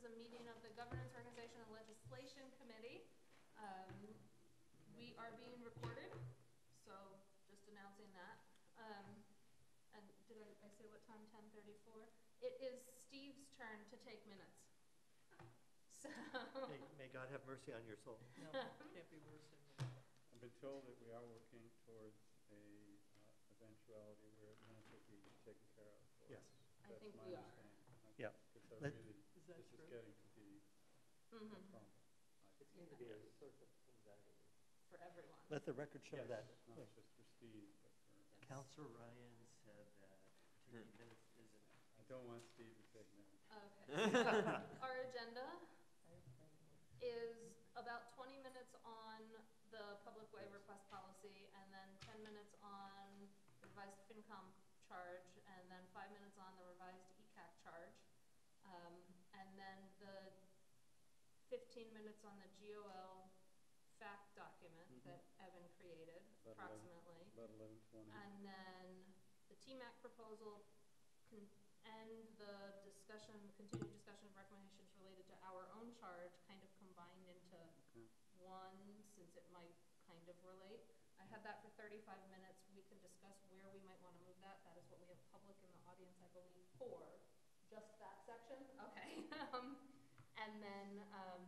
is a meeting of the Governance, Organization, and Legislation Committee. We are being recorded, so just announcing that. And did I say what time? 10:34? It is Steve's turn to take minutes. So. May God have mercy on your soul. No, can't be worse than that. I've been told that we are working towards a eventuality where minutes will be taken care of. Yes. I think we are. Yeah. Because Is that this true? is getting to be a problem. It's going to be a source of anxiety. For everyone. Let the record show that. Not just for Steve, but for... Councilor Ryan said that taking minutes isn't... I don't want Steve to take minutes. Okay. Our agenda is about 20 minutes on the public way request policy, and then 10 minutes on the revised FinCom charge, and then 5 minutes on the revised ECAC charge, and then the 15 minutes on the GOL fact document that Evan created, approximately. About 11:20. And then the TMAC proposal and the discussion, continued discussion of recommendations related to our own charge kind of combined into one, since it might kind of relate. I had that for 35 minutes. We can discuss where we might want to move that. That is what we have public in the audience, I believe, for just that section. Okay. And then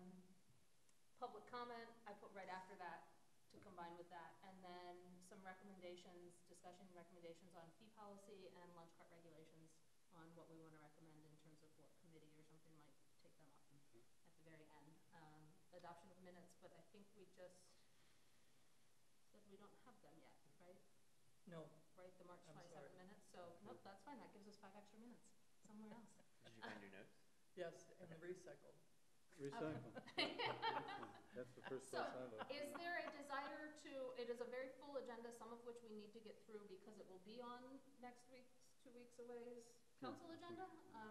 public comment, I put right after that to combine with that. And then some recommendations, discussion recommendations on fee policy and lunch cart regulations on what we want to recommend in terms of what committee or something might take them up at the very end. Adoption of minutes, but I think we just said we don't have them yet, right? No. Right, the March 27 minutes. So nope, that's fine. That gives us 5 extra minutes somewhere else. Did you find your notes? Yes, and recycled. Recycle. That's the first place I look. Is there a desire to, it is a very full agenda, some of which we need to get through because it will be on next week's, 2 weeks away's council agenda.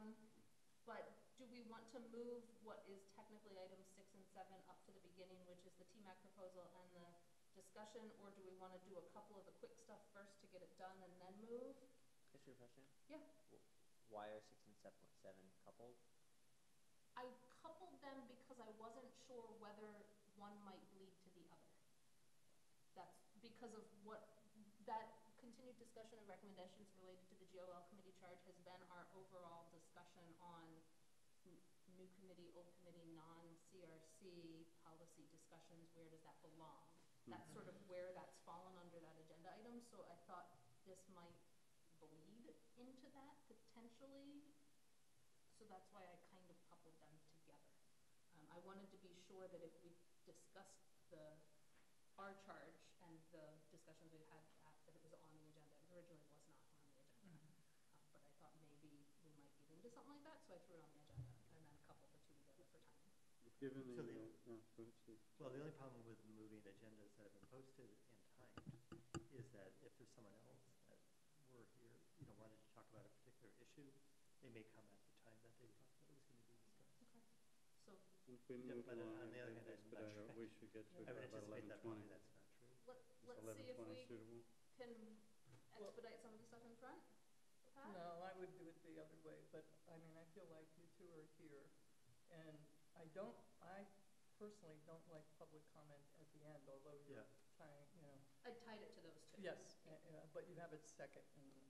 But do we want to move what is technically items 6 and 7 up to the beginning, which is the TMAC proposal and the discussion, or do we want to do a couple of the quick stuff first to get it done and then move? That's your question? Yeah. Why are 6 and 7 coupled? I coupled them because I wasn't sure whether one might bleed to the other. That's because of what that continued discussion of recommendations related to the GOL committee charge has been our overall discussion on new committee, old committee, non-CRC policy discussions. Where does that belong? That's sort of where that's fallen under that agenda item. So I thought this might bleed into that potentially. So that's why I kind of coupled them together. I wanted to be sure that if we discussed our charge and the discussions we've had that it was on the agenda. It originally was not on the agenda. But I thought maybe we might get into something like that, so I threw it on the agenda and then coupled the two together for timing. Given the, So go ahead, Steve. Well, the only problem with moving agendas that have been posted and timed is that if there's someone else that were here, wanted to talk about a particular issue, they may come at the time that they thought that it was going to be discussed. Okay. So If we move but along, on the other hand, I'm not sure. we should get to I would about anticipate that probably 11:20. that's not true. let's see if 11:20 we suitable? can expedite some of the stuff in front. Pat? No, I would do it the other way, but I mean, I feel like you two are here, and I personally don't like public comment at the end, although you're tying, I tied it to those two. Yes, but you have it second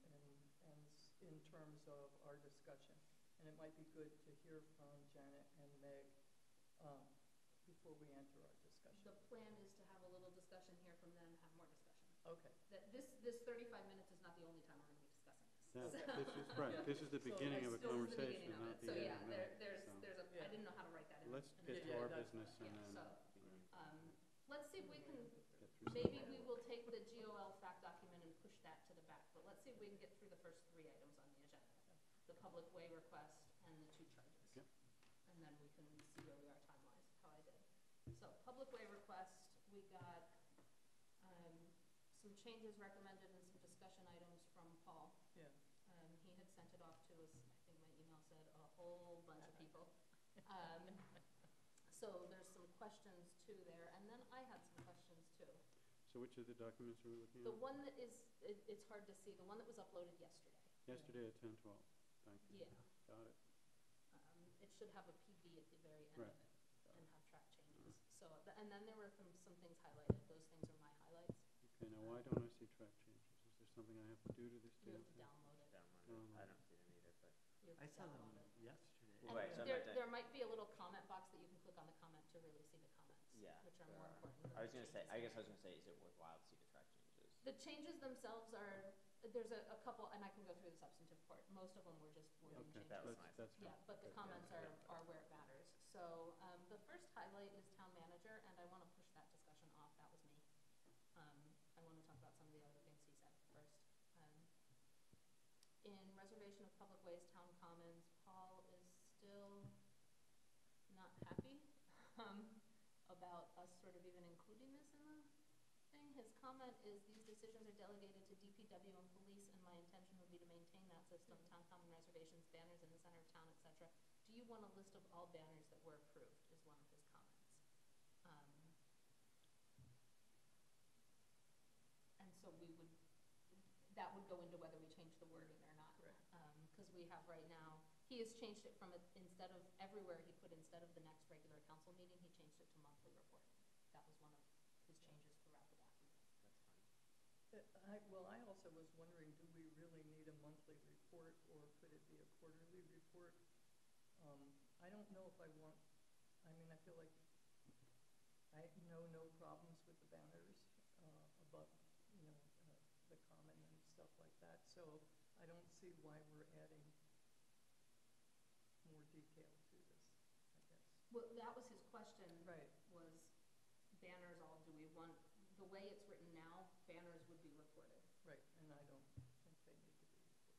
in terms of our discussion. And it might be good to hear from Janet and Meg before we enter our discussion. The plan is to have a little discussion, hear from them, have more discussion. Okay. That this 35 minutes is not the only time we're going to be discussing this. No, So- this is right. Yeah. This is the So beginning I of a still- This is the beginning conversation, of not it. the So end. yeah, there's So I didn't know how to write that in. let's in get the to our that's business Yeah, and then so let's see if we can, get through some maybe of we will take the GOL fact document and push that to the back, but let's see if we can get through the first 3 items on the agenda. The public way request and the 2 charges. Yep. And then we can see where we are time-wise, how I did. So public way request, we got some changes recommended and some discussion items from Paul. Yeah. He had sent it off to us, I think my email said, a whole bunch of people. So there's some questions too there, and then I had some questions too. So which of the documents are we looking The at? one that is, it's hard to see, the one that was uploaded yesterday. Yesterday at 10:12. Thank you. Yeah. Got it. it should have a PB at the very end of Right. it and have track changes. So, and then there were some things highlighted, those things are my highlights. Okay, now why don't I see track changes? Is there something I have to do to this You damn have to thing? download it. Download it. I don't see them either, but. You have I to saw them download it. yesterday. And Right, so I'm there, not done. there might be a little comment box that you can click on the comment to really see the comments, Yeah, which are there more are. important than I was the gonna say, changes I guess I themselves. was gonna say, is it worthwhile to see the track changes? The changes themselves are, there's a couple, and I can go through the substantive part. Most of them were just wording Okay, changes. That was that's, nice. that's fine. Yeah, but the Good, comments yeah. are where it matters. So, the first highlight is town manager, and I wanna push that discussion off, that was me. I wanna talk about some of the other things he said first. In reservation of public ways, town commons, Paul is still not happy, about us sort of even including this in the thing. His comment is, these decisions are delegated to DPW and police, and my intention would be to maintain that system, town common reservations, banners in the center of town, etc. Do you want a list of all banners that were approved, is one of his comments. And so that would go into whether we change the wording or not. Correct. Cause we have right now, he has changed it from, instead of everywhere, he put instead of the next regular council meeting, he changed it to monthly report. That was one of his changes throughout the document. That's fine. Well, I also was wondering, do we really need a monthly report, or could it be a quarterly report? I don't know if I want, I mean, I feel like I know no problems with the banners, above, the common and stuff like that, so I don't see why we're adding more detail to this, I guess. Well, that was his question. Right. Was banners all, do we want, the way it's written now, banners would be reported. Right, and I don't think they need to be reported.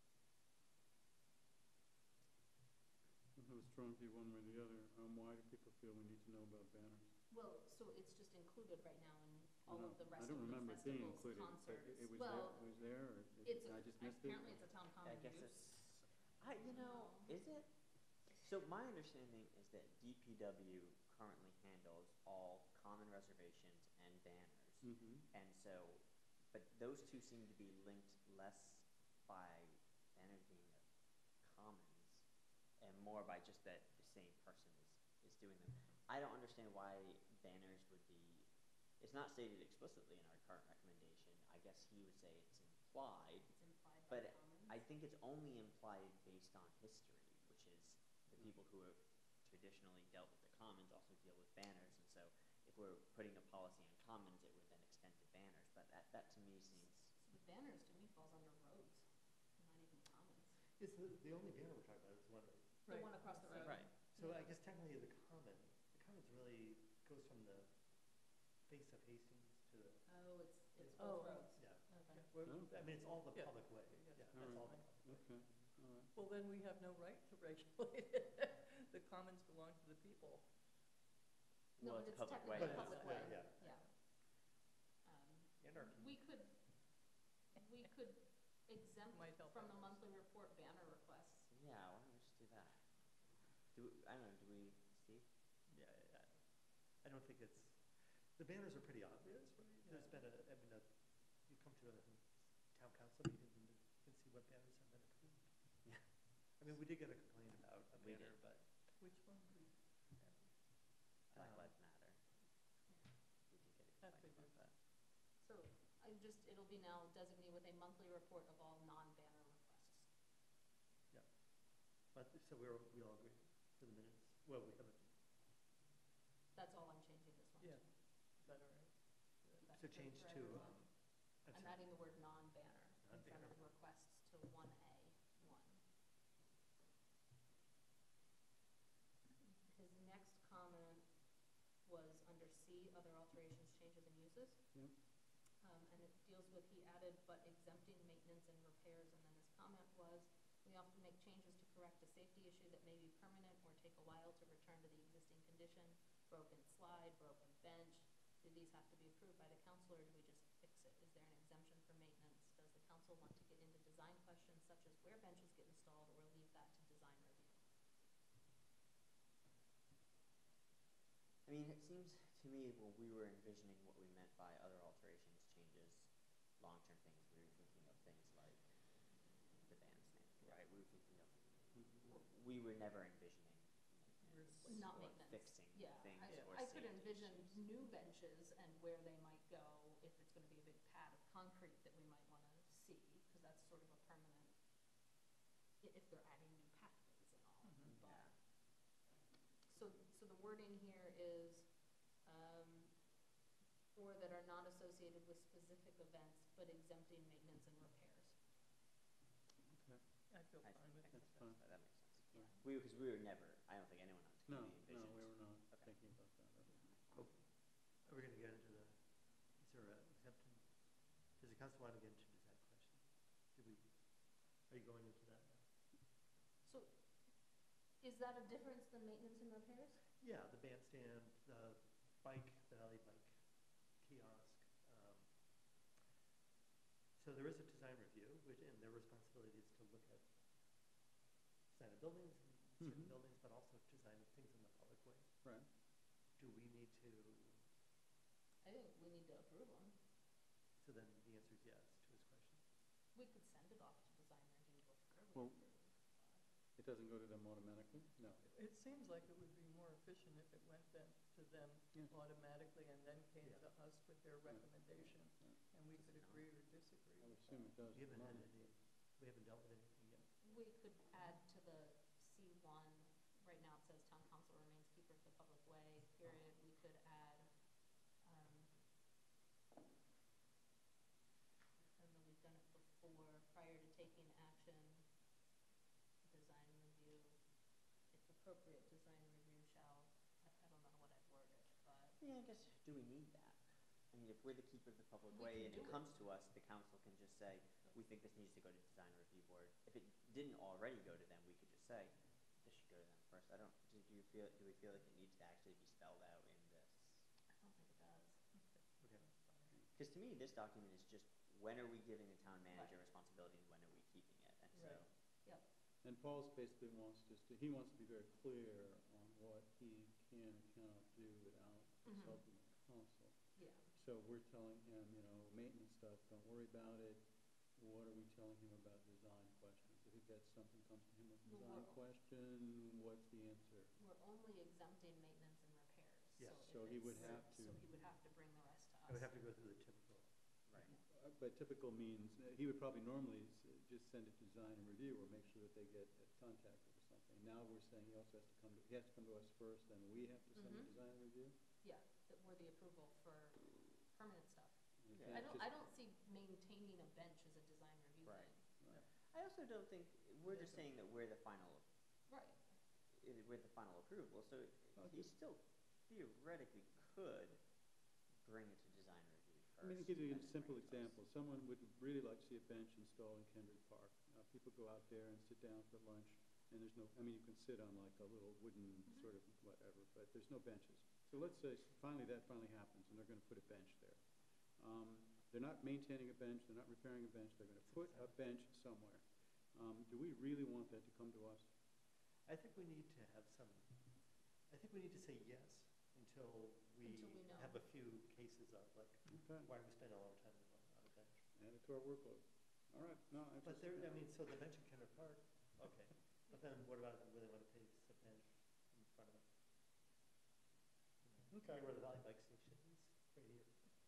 I have a strong view one way or the other. Why do people feel we need to know about banners? Well, so it's just included right now in I all don't of the know. rest I don't of the remember it being festivals, included. concerts. It was Well, there, or it's, I just missed it? apparently it's a town common I guess use. is it? So my understanding is that DPW currently handles all common reservations and banners. Mm-hmm. And so, but those two seem to be linked less by banners being commons and more by just that the same person is doing them. I don't understand why banners would be, it's not stated explicitly in our current recommendation. I guess he would say it's implied, It's implied by but commons. I think it's only implied based on history, which is the people who have traditionally dealt with the commons also deal with banners, and so if we're putting a policy on commons, it would then extend to banners, but that to me seems, So the banners to me falls under roads, not even commons. Is the only banner we're talking about is one, The one across the road. right, so I guess technically the commons really goes from the face of Hastings to the, Oh, it's Oh. both roads. yeah. Okay. Well, Oh. I mean, it's all the Yeah. public way, Yes. yeah, All that's all right. the public way. Okay, all right. Well, then we have no right to regulate it. The commons belong to the people. No, well, but it's public way. technically But public it's- way, yeah. yeah. And our We could exempt Might help from the others. monthly report banner requests. yeah, why don't we just do that? I don't know, Steve? Yeah. I don't think it's, the banners are pretty obvious, right? There's been you come to a town council meeting and you can see what banners have been approved. Yeah. I mean, we did get a complaint about a We banner, did. but, Which one? Black Um, Lives Matter. We did get a I complaint figured. about that. So it'll be now designate with a monthly report of all non-banner requests. but, so we all agree for the minutes, well, we haven't, That's all I'm changing this one to. Yeah. Is that all right? That's so good change for to, everyone. I'm I'm sorry. adding the word non-banner in front of Non-banner. requests to 1A, 1. His next comment was under C, other alterations, changes, and uses. Yep. And it deals with, he added, but exempting maintenance and repairs, and then his comment was, we often make changes to correct a safety issue that may be permanent or take a while to return to the existing condition, broken slide, broken bench. Do these have to be approved by the council, or do we just fix it? Is there an exemption for maintenance? Does the council want to get into design questions such as where benches get installed, or leave that to design review? I mean, it seems to me when we were envisioning what we meant by other alterations, changes, long-term things, we were thinking of things like the bandstand, right? We were thinking of, we were never envisioning Not or maintenance. fixing Yeah, things Yeah. or I could safety envision issues. new benches and where they might go if it's gonna be a big pad of concrete that we might wanna see, because that's sort of a permanent, if they're adding new pathways and all, Mhm. but. Yeah. So the wording here is, or that are not associated with specific events, but exempting maintenance and repairs. Okay. I feel I fine think, with I that. think That's fine. that makes sense. Yeah. Because we were never, I don't think anyone on this No, committee no, envisioned. we were not Okay. thinking about that at all. Oh, are we gonna get into the, is there a exemption? Does the council want to get into design questions? Are you going into that now? So, is that a difference than maintenance and repairs? Yeah, the bandstand, the Valley Bike kiosk. So there is a design review, and their responsibility is to look at design of buildings and certain Mhm. buildings, but also design of things in the public way. Right. Do we need to, I think we need to approve them. so then the answer is yes to his question. We could send it off to design review before we Well, approve. It doesn't go to them automatically? No. It seems like it would be more efficient if it went then to them Yeah. automatically and then came Yeah. to us with their Right. recommendation, Right. and we could agree or disagree. I would with assume that. it does. We haven't had at the any, moment. we haven't dealt with anything yet. We could add to the C1, right now it says town council remains keeper of the public way, period. We could add, I don't know, we've done it before, prior to taking action, design review, if appropriate, design review shall, I don't know what I'd word it, but. Yeah, I guess, do we need that? I mean, if we're the keeper of the public We way can and do it it. comes to us, the council can just say, we think this needs to go to design review board. If it didn't already go to them, we could just say, this should go to them first. I don't, do we feel like it needs to actually be spelled out in this? I don't think it does. Okay. Because to me, this document is just, when are we giving the town manager Right. responsibility and when are we keeping it? And so, Right. Yep, And Paul's basically wants he wants to be very clear on what he can and cannot do without Mhm. consulting with council. yeah. So we're telling him, maintenance stuff, don't worry about it. What are we telling him about design questions? If he gets something, comes to him with a Well, design we're- question, what's the answer? We're only exempting maintenance and repairs, Yes. So if he would it's- have to- So he would have to bring the rest to us. I would have to go through the typical. right. But typical means, he would probably normally just send it to design and review or make sure that they get contacted or something. Now we're saying he also has to come to us first, then we have to send it Mhm. to design and review? Yeah, that we're the approval for permanent stuff. You Yeah. can't I just- don't see maintaining a bench as a design review Right. thing. Right. I also don't think, we're just saying that we're the final, Right, we're the final approval, so Well, he still theoretically could bring it to design review first. I mean, to give you and a then simple bring it to us. example, someone would really like to see a bench installed in Kendrick Park. People go out there and sit down for lunch, and there's no, you can sit on like a little wooden Mhm. sort of whatever, but there's no benches. So let's say that finally happens, and they're gonna put a bench there. They're not maintaining a bench, they're not repairing a bench, they're gonna put a bench somewhere. Do we really want that to come to us? I think we need to have some, I think we need to say yes until we Until we know. have a few cases of like, Okay, why are we spending a lot of time on a bench? add it to our workload. All right, no, I But just. there, so the bench in Kendrick Park, okay, but then what about if we really want to place a bench in front of it? Okay. Where the Valley Bike Station is, right here.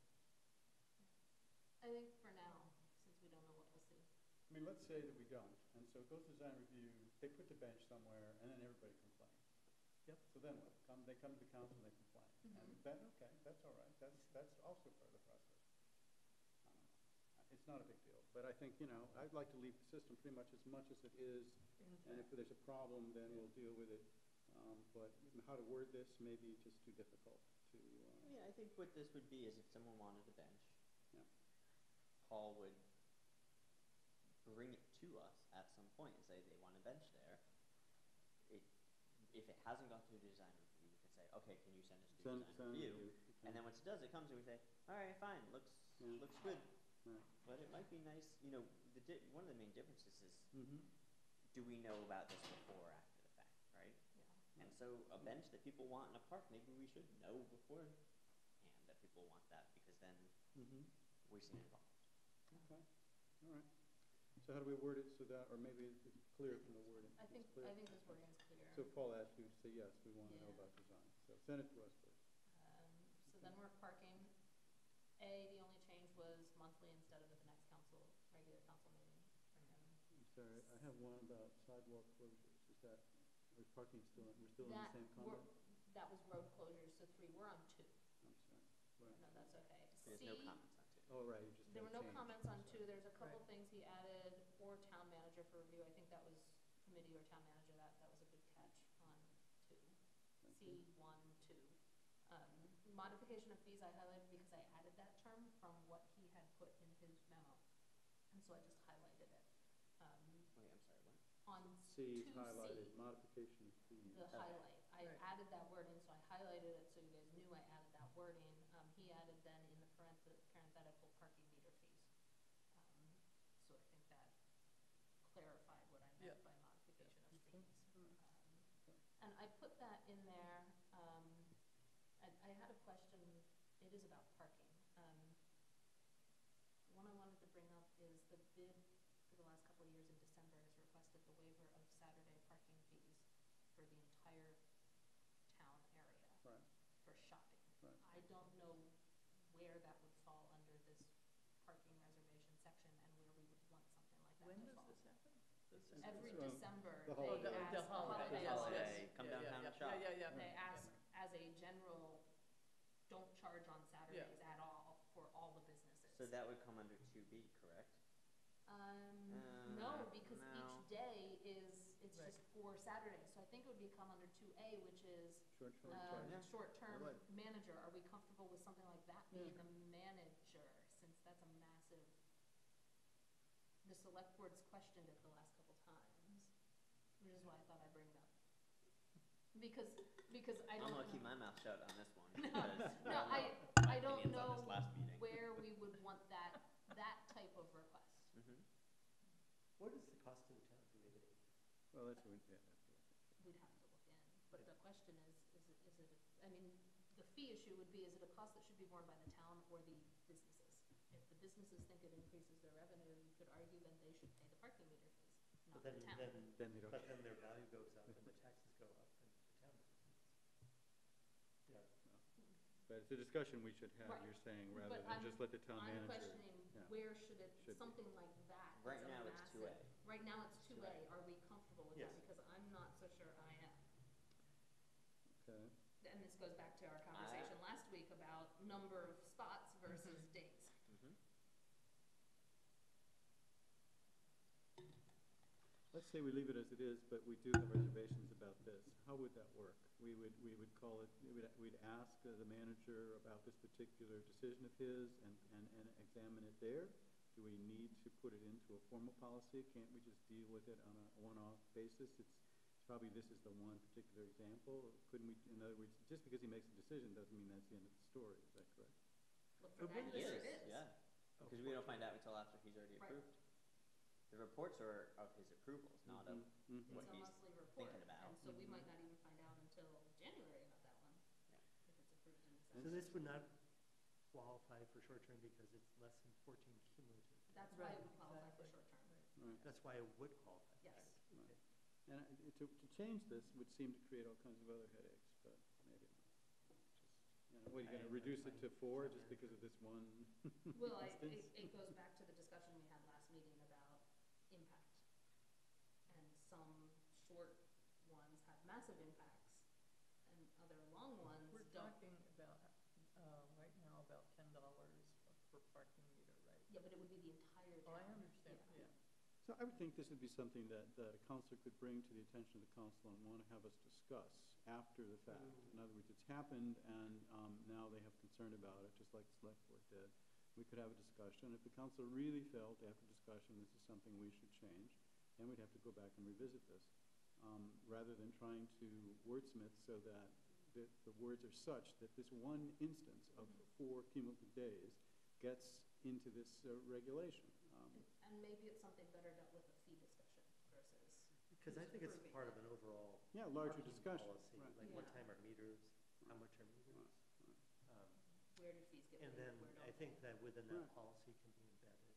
I think for now, since we don't know what we'll see. Let's say that we don't, and so it goes to design review, they put the bench somewhere, and then everybody complains. Yep. So then what? They come to the council and they complain. And Mhm. then, okay, that's all right, that's also part of the process. It's not a big deal, but I think, I'd like to leave the system pretty much as it is, and if there's a problem, then we'll deal with it. But how to word this may be just too difficult to, I think what this would be is if someone wanted a bench, yeah. Paul would bring it to us at some point and say they want a bench there. If it hasn't gone through design review, we can say, okay, can you send us to design review? And then once it does, it comes and we say, all right, fine, looks good. Right. But it might be nice, one of the main differences is, Mm-hmm. do we know about this before or after the fact, right? Yeah. And so a bench that people want in a park, maybe we should know beforehand that people want that, because then Mm-hmm. we seem involved. Okay, all right. So how do we word it so that, or maybe it's clear from the wording? I think It's clear? this wording is clear. So Paul asked you to say, yes, we want to know Yeah. about design, so send it to us first. So then we're parking. The only change was monthly instead of at the next regular council meeting for him. I'm sorry, I have one about sidewalk closures, is that, is parking still, we're still in the That, same comment? that was road closures, so 3, we're on 2. I'm sorry. Right. No, that's okay. There's no comments on it. Oh, right, you just There had were no change. comments on I'm 2, sorry. there's a couple Right. things he added, or town manager for review, I think that was committee or town manager, that was a good catch on 2. Thank you. C1, 2. Modification of fees I highlighted because I added that term from what he had put in his memo, and so I just highlighted it. Wait, I'm sorry, what? On C 2C, highlighted, modification of fees. the highlight, I Right. added that word in, so I highlighted it so you guys knew I added that word in. He added then in the parenthetical parking meter fees. So I think that clarified what I meant Yeah. by modification of Mhm. fees. And I put that in there, I had a question, it is about parking. The one I wanted to bring up is the bid for the last couple of years in December has requested the waiver of Saturday parking fees for the entire town area Right, for shopping. right. I don't know where that would fall under this parking reservation section and where we would want something like that When to does fall. this happen? Every Well, December, the they holiday. ask, The holiday, The yes, holiday, yes. come Yeah, downtown yeah, and shop. Yeah, yeah, they yeah. ask as a general, don't charge on Saturdays at all for all the businesses. So that would come under 2B, correct? No, because no. each day is, it's Right. just for Saturdays, so I think it would become under 2A, which is, Short-term Yeah. charge. short-term Right. manager. Are we comfortable with something like that being Yeah. the manager, since that's a massive, the select board's questioned it the last couple times, which is why I thought I'd bring it up. Because I I'm don't. gonna keep my mouth shut on this one, No, because we no, all know I my don't opinions know on this last meeting. where we would want that type of request. Mhm. What is the cost to the town? Do we have any? Well, that's what, yeah, that's what I think. We'd have to look in, but the question is it, I mean, the fee issue would be, is it a cost that should be borne by the town or the businesses? If the businesses think it increases their revenue, you could argue then they should pay the parking meter fees, not But the town. Then they don't. But then their value goes up and the taxes go up and the town doesn't. Yeah. But it's a discussion we should have, Right. you're saying, rather But than just let the town I'm manager. questioning, yeah. where should it, Should be. something like that. Right that's a now, it's massive- 2A. Right now, it's 2A. 2A. Are we comfortable with Yes. that? Because I'm not so sure I am. Okay, And this goes back to our conversation last week about number of spots versus days. Mhm. let's say we leave it as it is, but we do have reservations about this. How would that work? We would call it, we'd ask the manager about this particular decision of his and examine it there? Do we need to put it into a formal policy? Can't we just deal with it on a one-off basis? It's probably this is the one particular example. Couldn't we, in other words, just because he makes a decision doesn't mean that's the end of the story, is that correct? Look for But that, when yes, this it is. Yeah, because we don't find out until after he's already Right. approved. The reports are of his approvals, not of Mhm. what It's a he's monthly report, thinking about. and so we might not even find out until January about that one, Yeah. if it's approved in So December. this would not qualify for short-term because it's less than 14 cumulative. That's why it Right, would qualify for exactly. short-term. Right. That's why it would qualify. Yes. Okay. Right. And to change this would seem to create all kinds of other headaches, but maybe not. Just, what, are you I gonna am reduce it fine to with 4 town just because of this one Well, instance? it goes back to the discussion we had last meeting about impact. And some short ones have massive impacts, and other long ones We're don't. talking about, right now, about $10 per parking meter, right? Yeah, but it would be the entire Oh, I town. understand, yeah. So I would think this would be something that a counselor could bring to the attention of the council and want to have us discuss after the fact. In other words, it's happened and now they have concern about it, just like the select board did. We could have a discussion. If the council really felt after discussion this is something we should change, then we'd have to go back and revisit this. Rather than trying to wordsmith so that the words are such that this one instance of 4 cumulative days gets into this regulation. And maybe it's something better dealt with a fee discussion versus. Because I think it's approving part it. of an overall Yeah, larger parking discussion. policy, Right. like what Yeah. time are meters, how much are meters? Um, Where do fees get And paid, then where don't I think they? that within Right. that policy can be embedded,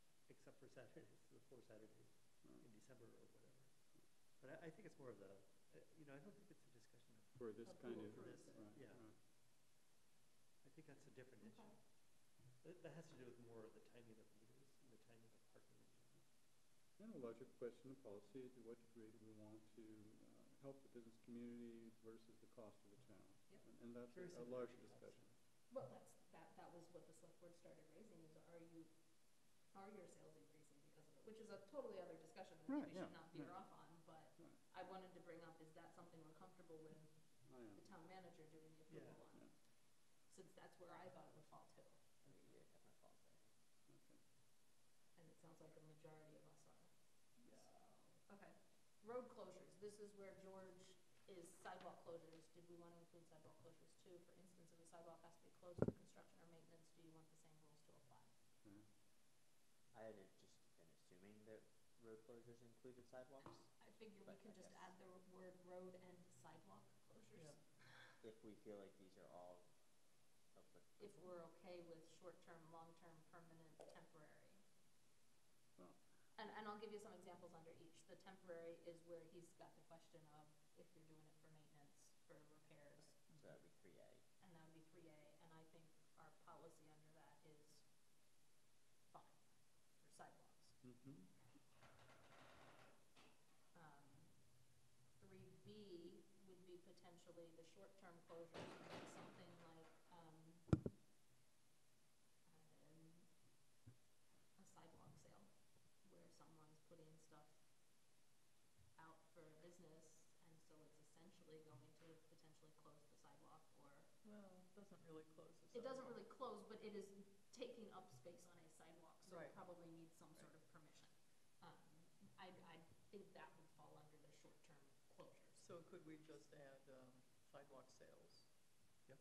except for Saturdays, the 4 Saturdays Right. in December or whatever. But I think it's more of the I don't think it's a discussion of, For this kind of, for this, right, yeah. right. I think that's a different issue. Okay. That has to do with more of the timing of meters and the timing of parking in general. And a larger question of policy, to what degree do we want to help the business community versus the cost of the town? Yep. And that's Very a similar larger issues, discussion. Well, that was what the select board started raising, is are your sales increasing because of it? Which is a totally other discussion that Right, we yeah, should not veer right. off on, but Right. I wanted to bring up, is that something we're comfortable with I am. the town manager doing the approval Yeah. on? Yeah. Since that's where I thought it would fall too, I mean, yeah, it definitely falls there. Okay. and it sounds like a majority of us are. Yeah. So, okay. Road closures, this is where George is sidewalk closures. Did we want to include sidewalk closures too? For instance, if a sidewalk has to be closed for construction or maintenance, do you want the same rules to apply? Okay. I had just been assuming that road closures included sidewalks, I figure we But can I just guess- add the word road and sidewalk closures. Yeah. if we feel like these are all applicable. If we're okay with short-term, long-term, permanent, temporary. Well, And I'll give you some examples under each. The temporary is where he's got the question of if you're doing it for maintenance, for repairs, So that would be 3A. and that would be 3A, and I think our policy under that is fine for sidewalks. mhm. 3B would be potentially the short-term closures, would be something like, a sidewalk sale, where someone's putting stuff out for business, and so it's essentially going to potentially close the sidewalk, or, Well, it doesn't really close the it doesn't sidewalk. really close, but it is taking up space on a sidewalk, so it Right. probably needs some sort of permission. I think that would fall under the short-term closures. So could we just add sidewalk sales? Yep.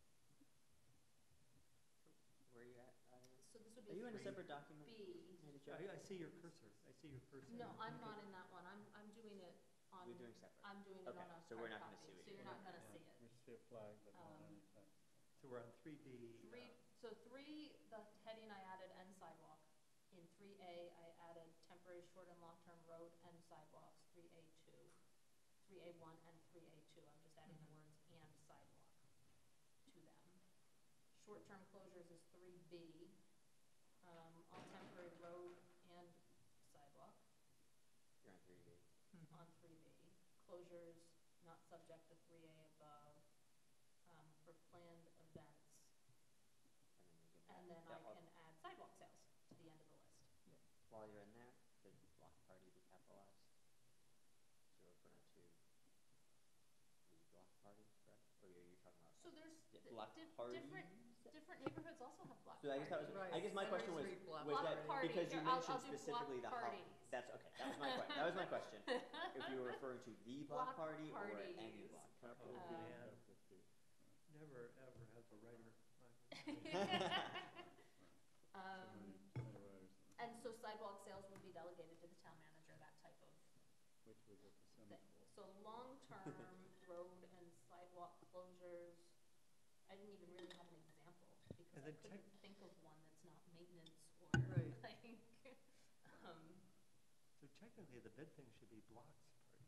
Where are you at? So this would Are be you in a 3B. separate document? Mary Jo? I see your cursor. I see your cursor. No, I'm Okay. not in that one. I'm doing it on. You're doing separate. I'm doing it Okay, on a so we're hard not gonna copy, see what so you're you're not doing. gonna see We it. see a flag, but not Um, any type. So we're on 3B. So 3, the heading I added and sidewalk. In 3A, I added temporary short and long-term road and sidewalks, 3A2, 3A1 and 3A2. I'm just adding the words and sidewalk to them. Short-term closures is 3B, all temporary road and sidewalk. You're on 3B. On 3B. Closures not subject to 3A above, for planned events. And then you can And then that I all- can add sidewalk sales to the end of the list. While you're in there, should block party be capitalized? So we're referring to the block party, correct? Or are you talking about? So there's, Block party? different neighborhoods also have block So I guess that was, parties. Right. I guess my Center question was, Street block was that, party. because you Here, I'll mentioned do block specifically the parties. That's, okay, that was my that was my question. If you were referring to the block Block party or any parties. block party. Capital Oh, B, man. capital T. Never, ever has a writer. So many writers. And so sidewalk sales would be delegated to the town manager, that type of Wait till we get to thing. semaphore. So long-term road and sidewalk closures, I didn't even really have an example, because And I then couldn't think of one that's not maintenance or Right. like, So technically, the bid thing should be blocks party.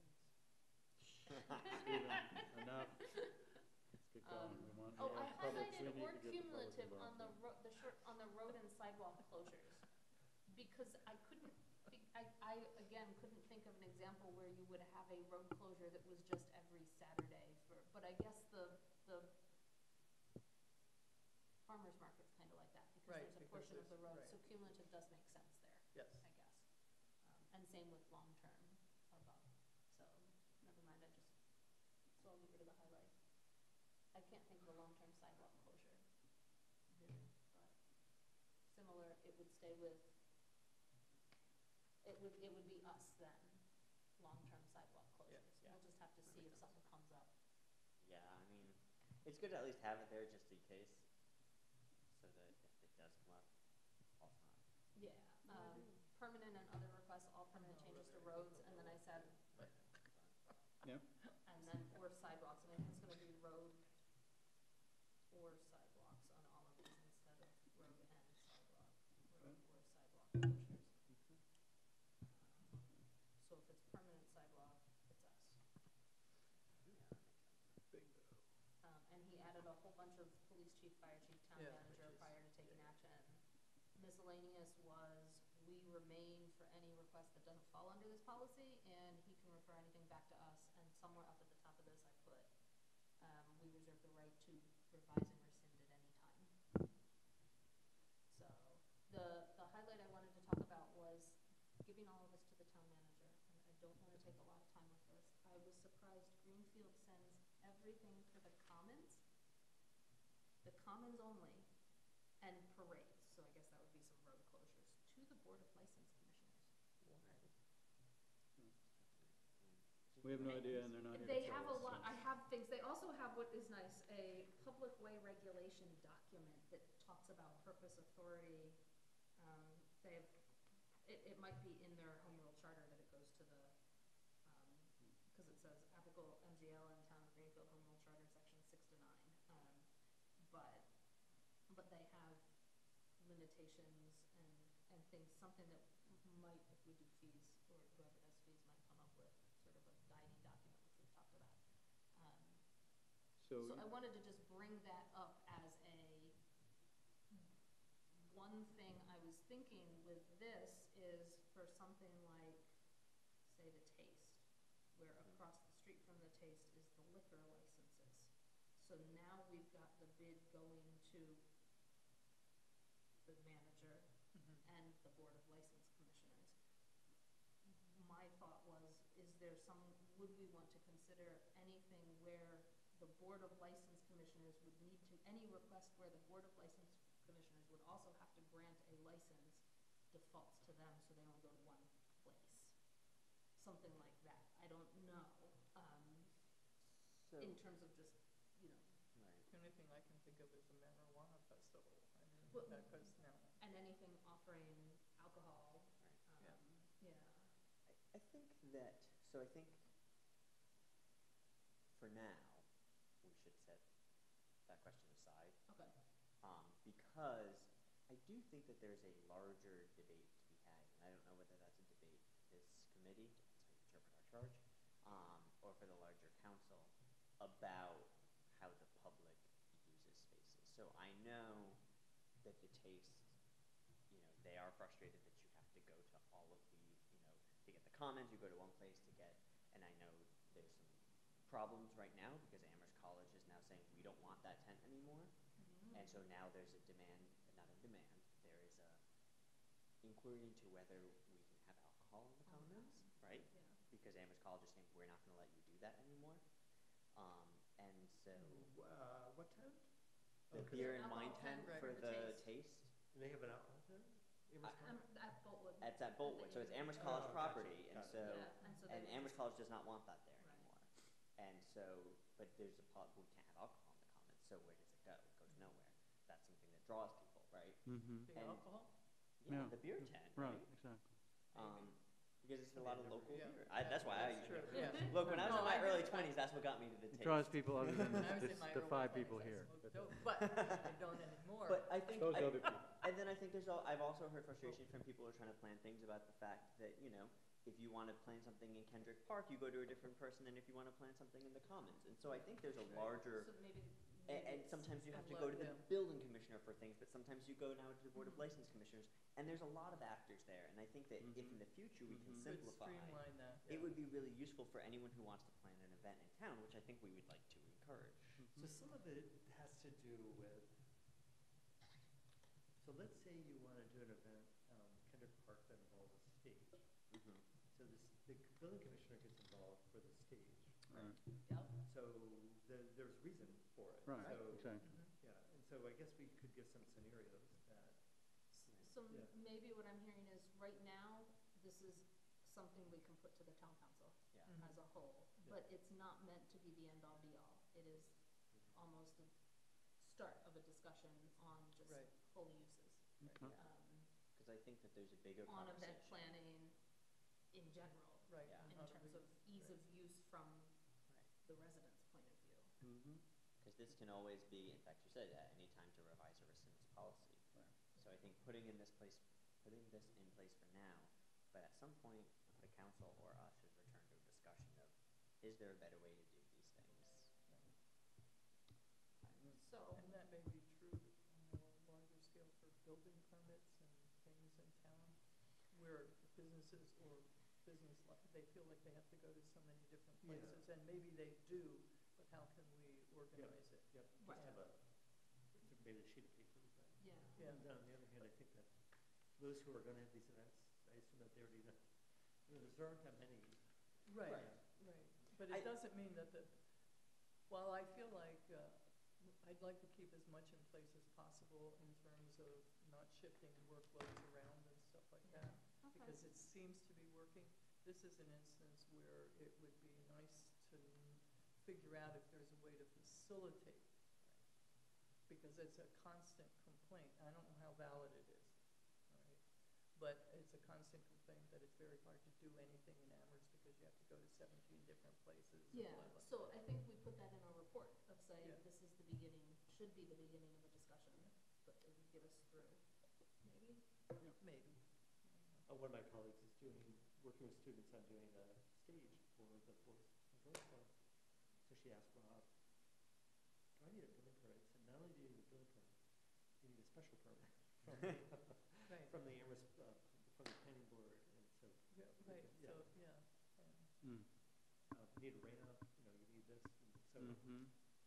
Stephen, enough. Let's get going. We want, oh, we I have public, we highlighted need or to get the public cumulative on involved. the on the road and sidewalk closures. Because I couldn't, I again couldn't think of an example where you would have a road closure that was just every Saturday for, but I guess the farmer's market's kind of like that, because Right, there's a because portion of the there's- road, right. so cumulative does make sense there, Yes. I guess. And same with long-term above, so, never mind, so I'll get rid of the highlight. I can't think of a long-term sidewalk closure, really, but similar, it would stay with, it would be us then, long-term sidewalk closures. yeah. We'll just have to That see makes if something comes up. Yeah, I mean, it's good to at least have it there just in case, so that if it does come up, all fine. Yeah, permanent and other requests, all permanent changes to roads, and then I said, Yep. and then or sidewalks, and I think it's gonna be road or sidewalks on all of these instead of road and sidewalk, road or sidewalk closures. So if it's permanent sidewalk, it's us. miscellaneous was, we remain for any request that doesn't fall under this policy, and he can refer anything back to us, and somewhere up at the top of this I put, we reserve the right to revise and rescind at any time. So, the highlight I wanted to talk about was giving all of this to the town manager, and I don't wanna take a lot of time with this. I was surprised Greenfield sends everything for the commons only, and parades, so I guess that would be some road closures, to the Board of License Commissioners. We have no idea, and they're not here to They tell have a us, lot, so- I have things, they also have what is nice, a public way regulation document that talks about purpose, authority. They have, it might be in their home rule charter that it goes to the, cause it says applicable MGL and Town of Greenfield Home Rule Charter, section 6 to 9. But they have limitations and things, something that might, if we do fees, or whoever does fees might come up with sort of a guiding document, which we've talked about. So I wanted to just bring that up as one thing I was thinking with this is for something like, say, the Taste, where across the street from the Taste is the liquor licenses. So now we've got the bid going to the manager and the Board of License Commissioners. My thought was, would we want to consider anything where the Board of License Commissioners would need to, any request where the Board of License Commissioners would also have to grant a license defaults to them, so they only go to one place. Something like that. I don't know, So, in terms of just, you know, right. The only thing I can think of is the marijuana festival. I mean, Well, because now, and anything offering alcohol. Yeah. Yeah. I think that, so I think for now, we should set that question aside. Okay. Because I do think that there's a larger debate to be had, and I don't know whether that's a debate for this committee, depends how you interpret our charge, or for the larger council, about how the public uses spaces. So I know that the Taste, they are frustrated that you have to go to all of the, to get the commons, you go to one place to get, and I know there's some problems right now because Amherst College is now saying we don't want that tent anymore. And so now there's a demand, not a demand, there is a inquiry into whether we can have alcohol in the commons, right? Yeah. Because Amherst College is saying we're not gonna let you do that anymore. And so What tent? the Okay. beer and Alcohol wine tent tent for for the the Taste. Taste, And they have an alcohol tent? Amherst College? At Boltwood. it's at Boltwood, so it's Amherst College Oh, gotcha, property, and got it. so, Yeah, and so and they- Amherst College does not want that there Right. anymore. And so, but there's we can't have alcohol in the commons, so where does it go? It goes nowhere. That's something that draws people, right? Mm-hmm. the And- alcohol, Yeah, Yeah. the beer tent, Right, right? exactly. Because it's a lot of local Yeah. beer. That's why I That's usually. true, yeah. Look, when I was No, in my I early just- 20s, that's what got me to the It Taste. draws people other than when I was in my the early five 20s, people I here. smoked but- dope, but I don't anymore. But I think, Those other people. and then I think I've also heard frustration from people who are trying to plan things about the fact that, if you want to plan something in Kendrick Park, you go to a different person than if you want to plan something in the Commons. And so I think there's a larger, So maybe. and it's- sometimes you have to and go let to the them- building commissioner for things, but sometimes you go now to the Board of License Commissioners, and there's a lot of actors there. And I think that if in the future we can Mhm. Could simplify, streamline that, it yeah. would be really useful for anyone who wants to plan an event in town, which I think we would like to encourage. So some of it has to do with, so let's say you want to do an event, Kendrick Park that involves a stage. So the building commissioner gets involved for the stage. Right. Yep. So there's reason for it. Right, So, exactly. yeah, and so I guess we could give some scenarios that, So Yeah. maybe what I'm hearing is, right now, this is something we can put to the town council Yeah. as a whole, but it's not meant to be the end-all be-all. It is almost a start of a discussion on just Right. full uses. Okay. Because I think that there's a bigger On conversation. event planning in general, Right. Yeah. and in how do terms we- of ease right. of use from the residents' point of view. Mm-hmm. Because this can always be, in fact, you said at any time to revise or rescind this policy. Right. So I think putting this in place for now, but at some point, the council or us should return to a discussion of, is there a better way to do these things? So, And that may be true on a larger scale for building permits and where businesses or they feel like they have to go to so many different Yeah. places, and maybe they do, but how can we organize it? Yep, just Right. have maybe a sheet of paper with that. Yeah. Yeah. And on the other hand, I think that those who are gonna have these events, I assume that they already know, there aren't that many. Right, Right. right. But I- it doesn't mean that while I feel like I'd like to keep as much in place as possible in terms of not shifting workloads around and stuff like that, Okay. because it seems to be working. This is an instance where it would be nice to figure out if there's a way to facilitate, because it's a constant complaint. I don't know how valid it is, right? But it's a constant complaint that it's very hard to do anything in Amherst because you have to go to 17 different places. and Yeah, blah, blah. so I think we put that in our report of saying Yeah. this is the beginning, should be the beginning of a discussion, but it would get us through, maybe? Maybe. One of my colleagues is working with students on doing a stage for the Forest and Growth Club. So she asked Rob, do I need a building permit? He said, not only do you need a building permit, you need a special permit Right. from the Amherst, from the planning board, and so. Yeah, right, Yeah. so, yeah. Mm. You need a ramp, you need this, and so, Mm-hmm.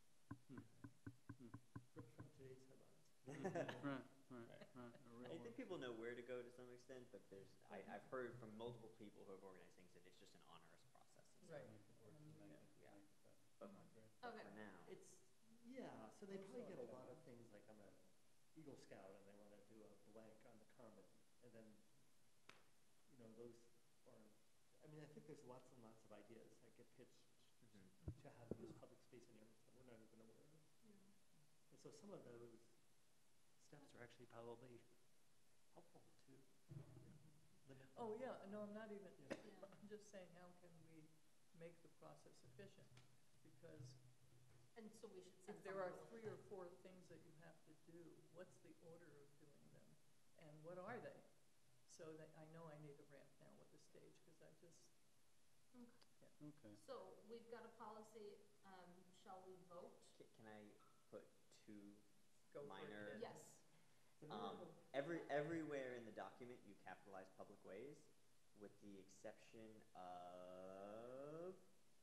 from today's headlines. Right, right, right. A real I one. think people know where to go to some extent, but I've heard from multiple people who have organized things that it's just an onerous process. And so- Right. Make it work, Yeah. make it Yeah. better. But I agree. but Okay. for now, It's, yeah, so they Most probably get a likely. lot of things, like I'm a Eagle Scout and they wanna do a blank on the common, and then, those are, I think there's lots and lots of ideas that get pitched Mhm. to how to use public space in Amherst that we're not even aware of. And so some of those steps are actually probably helpful to limit. Oh, yeah, no, I'm not even, Yeah. Yeah. I'm just saying, how can we make the process efficient? Because And so we should send if there are somebody 3 or like 4 things that you have to do, what's the order of doing them? And what are they? So that I know I need a ramp now with the stage, because I just, that. Okay. Okay. So we've got a policy, shall we vote? Can I put two go for it. minor? Ken. Yes. Everywhere in the document, you capitalize public ways, with the exception of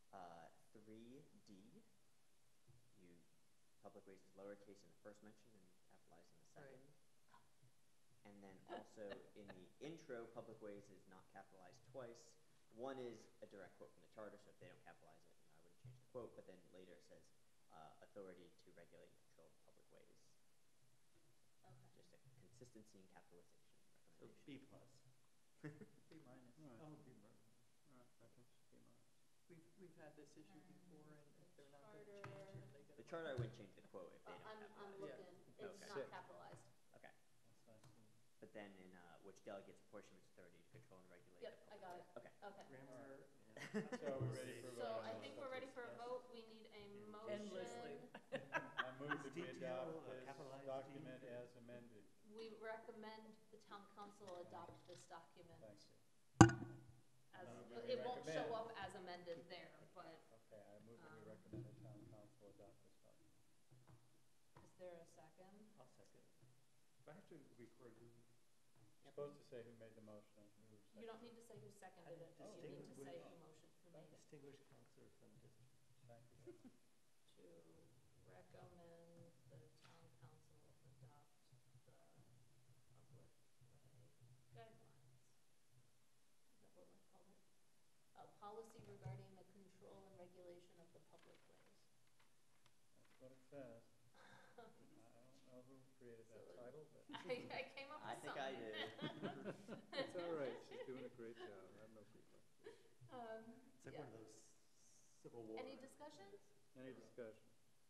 3D. You public ways is lowercase in the first mention and capitalized in the second. And then also in the intro, public ways is not capitalized twice. One is a direct quote from the charter, so if they don't capitalize it, I wouldn't change the quote. But then later it says authority to regulate and control public ways. Okay. Just a consistency and capitalization So recommendation. B plus. B minus. Right, Oh, B minus. right, I think it's B minus. We've had this issue before, and if they're not gonna Charter. change it, they The gotta. charter, I wouldn't change the quote if they don't I'm capitalize. looking, it's Okay. not Six. capitalized. Okay. That's nice. But then in which delegates apportionment authority to control and regulate. Yep, the I public got ways. it. Okay. Okay. Grammar So are we ready for a So vote? I think we're ready for a vote. We need a motion. Endlessly. I move that we Detail, adopt this capitalized document D. as amended. We recommend the town council adopt this document. Thank you. As, No, we it won't show recommend. up as amended there, but Okay, I move that we Um, recommend the town council adopt this document. is there a second? I'll second. Do I have to record who? You're supposed to say who made the motion and who seconded. You don't need to say who seconded it, Oh, you need to say distinguish- who motion, who made it. Distinguished counselor from district. Thank you very much. To recommend the town council adopt the public way guidelines. Is that what we called it? Policy regarding the control and regulation of the public ways. That's what it says. I don't know who created that So- title, but I came up I with think something. I did. it's all right. She's doing a great job. I have no complaints. It's like Yeah. one of those Civil War. Any discussion? Any discussion?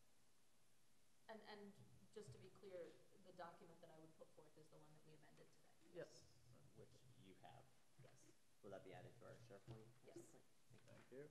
And just to be clear, the document that I would put forth is the one that we amended today. Yes. Which you have. Yes. Will that be added to our SharePoint? at some Yes. point? Thank you. Thank you.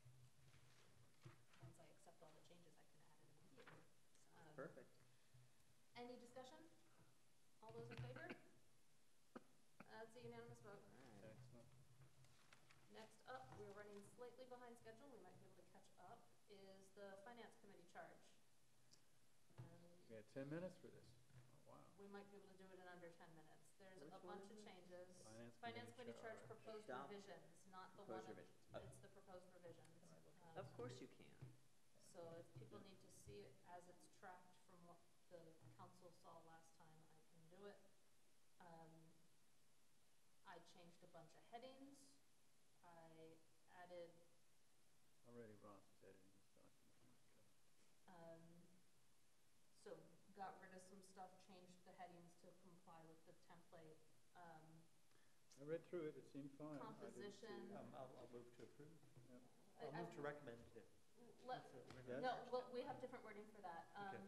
Once I accept all the changes, I can add it immediately. Perfect. Any discussion? All those in favor? That's a unanimous vote. All right. Excellent. Next up, we're running slightly behind schedule, we might be able to catch up, is the finance committee charge. And We had 10 minutes for this. Oh, wow. we might be able to do it in under 10 minutes. There's Which a one bunch is of it? changes. Finance committee charge charge. proposed Stop. revisions, not the Proposed one, revisions. it's the proposed revisions. Can I look at Of course you can. So if people need to see it as it's tracked from what the council saw last time, I can do it. I changed a bunch of headings. I added, Already Ross is editing this document. so got rid of some stuff, changed the headings to comply with the template. I read through it, it seemed fine. Composition. I'll move to approve. Yep. I'll move to recommend it. Let, Yes? no, well, we have different wording for that. Okay.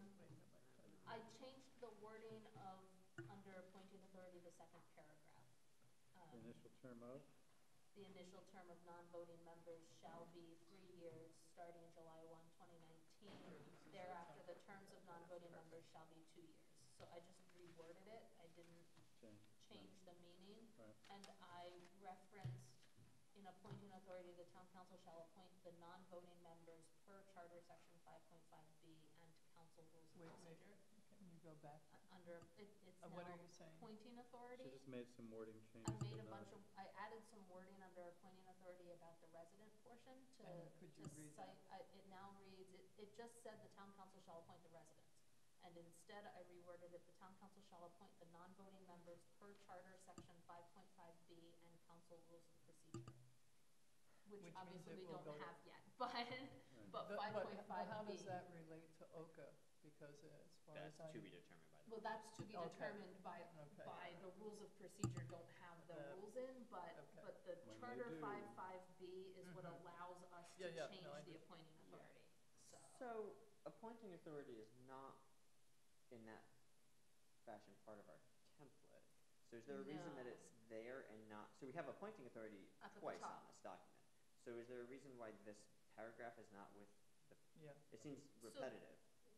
I changed the wording of, under appointing authority, the second paragraph. The initial term of? The initial term of non-voting members shall be 3 years, starting July 1, 2019. Thereafter, the terms of non-voting members shall be 2 years. So I just reworded it. I didn't change the meaning. Right. And I referenced, in appointing authority, the town council shall appoint the non-voting members per charter section 5.5B and council rules of Wait, procedure. can you go back? Under, it's now What are you saying? appointing She authority. just made some wording changes. I made to a bunch the- of, I added some wording under appointing authority about the resident portion to, And could you to read cite, it now reads, it just said the town council shall appoint the residents. And instead I reworded it, the town council shall appoint the non-voting members per charter section 5.5B and council rules of procedure. Which Which means obviously it we will don't go to- have yet, but But 5.5B. how does that relate to OCA? Because as far as That's I. to be determined by the. Well, that's to be Okay. determined by, Okay. by the rules of procedure don't have the The- rules in, but, okay. but the When they charter do. 5.5B is what Mhm. allows us to Yeah, yeah, change no, I the understand. appointing authority, so. So, appointing authority is not in that fashion part of our template. So is there a reason that No. it's there and not, so we have appointing authority Up at the twice top. on this document. So is there a reason why this paragraph is not with the, Yeah, it seems repetitive.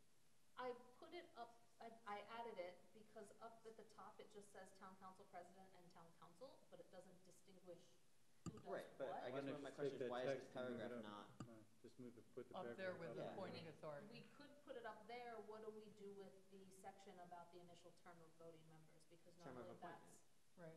I put it up, I added it because up at the top, it just says town council president and town council, but it doesn't distinguish who does what. Right, but I Why guess don't one of my you take questions that is why is text this and move it paragraph up? not, Just move it, put the up paragraph. there with Yeah. appointing authority. We could put it up there, what do we do with the section about the initial term of voting members? Because Term of normally that's appointment. Right.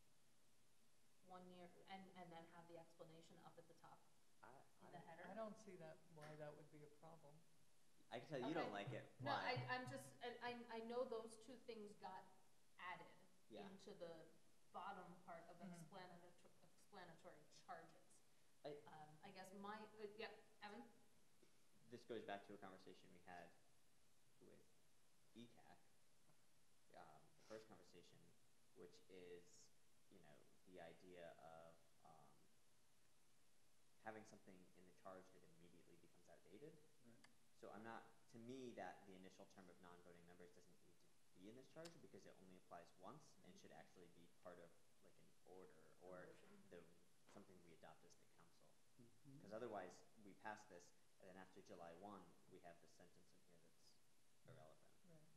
1 year, and then have the explanation up at the top in the header. I don't see that, why that would be a problem. I can tell you don't Okay. like it, No, why? I'm just, I know those two things got added Yeah. into the bottom part of Mhm. explanatory charges. I- I guess yeah, Evan? This goes back to a conversation we had with ECAC, the first conversation, which is, you know, the idea of having something in the charge that immediately becomes outdated. Right. So I'm not, to me, that the initial term of non-voting members doesn't need to be in this charge because it only applies once and should actually be part of like an order or the, something we adopt as the council. Mhm. Because otherwise, we pass this, and then after July 1, we have this sentence in here that's irrelevant. Right.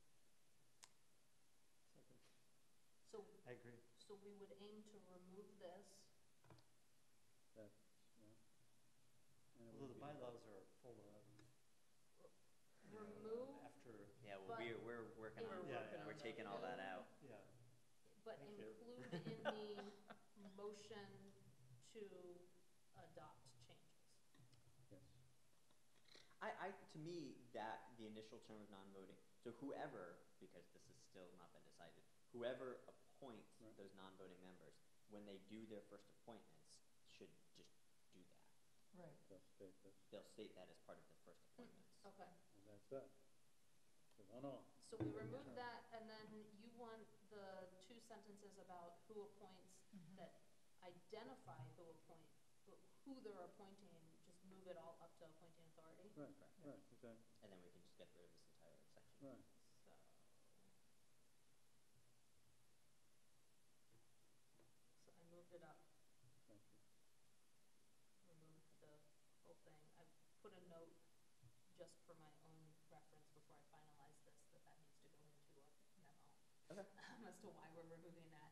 Second. So, I agree. so we would aim to remove this. That's, yeah. And it Although would the be- bylaws are full of, you know, Remove, after, Yeah, well, But- we're working on, We're working we're on taking that all that too. out. yeah, but Thank you. include in the motion to adopt changes. Yes. To me, that, the initial term of non-voting, so whoever, because this has still not been decided, whoever appoints Right. those non-voting members, when they do their first appointments, should just do that. Right. They'll state this, They'll state that as part of their first appointments. Okay. and that's that. The one-off. So we removed that, and then you want the 2 sentences about who appoints Mhm. that identify who who they're appointing, just move it all up to appointing authority. Right, Yeah. right, exactly, And then we can just get rid of this entire section. right. So. So I moved it up, Thank you. removed the whole thing. I put a note just for my own reference before I finalize this, that needs to go into a memo. Okay. As to why we're removing that,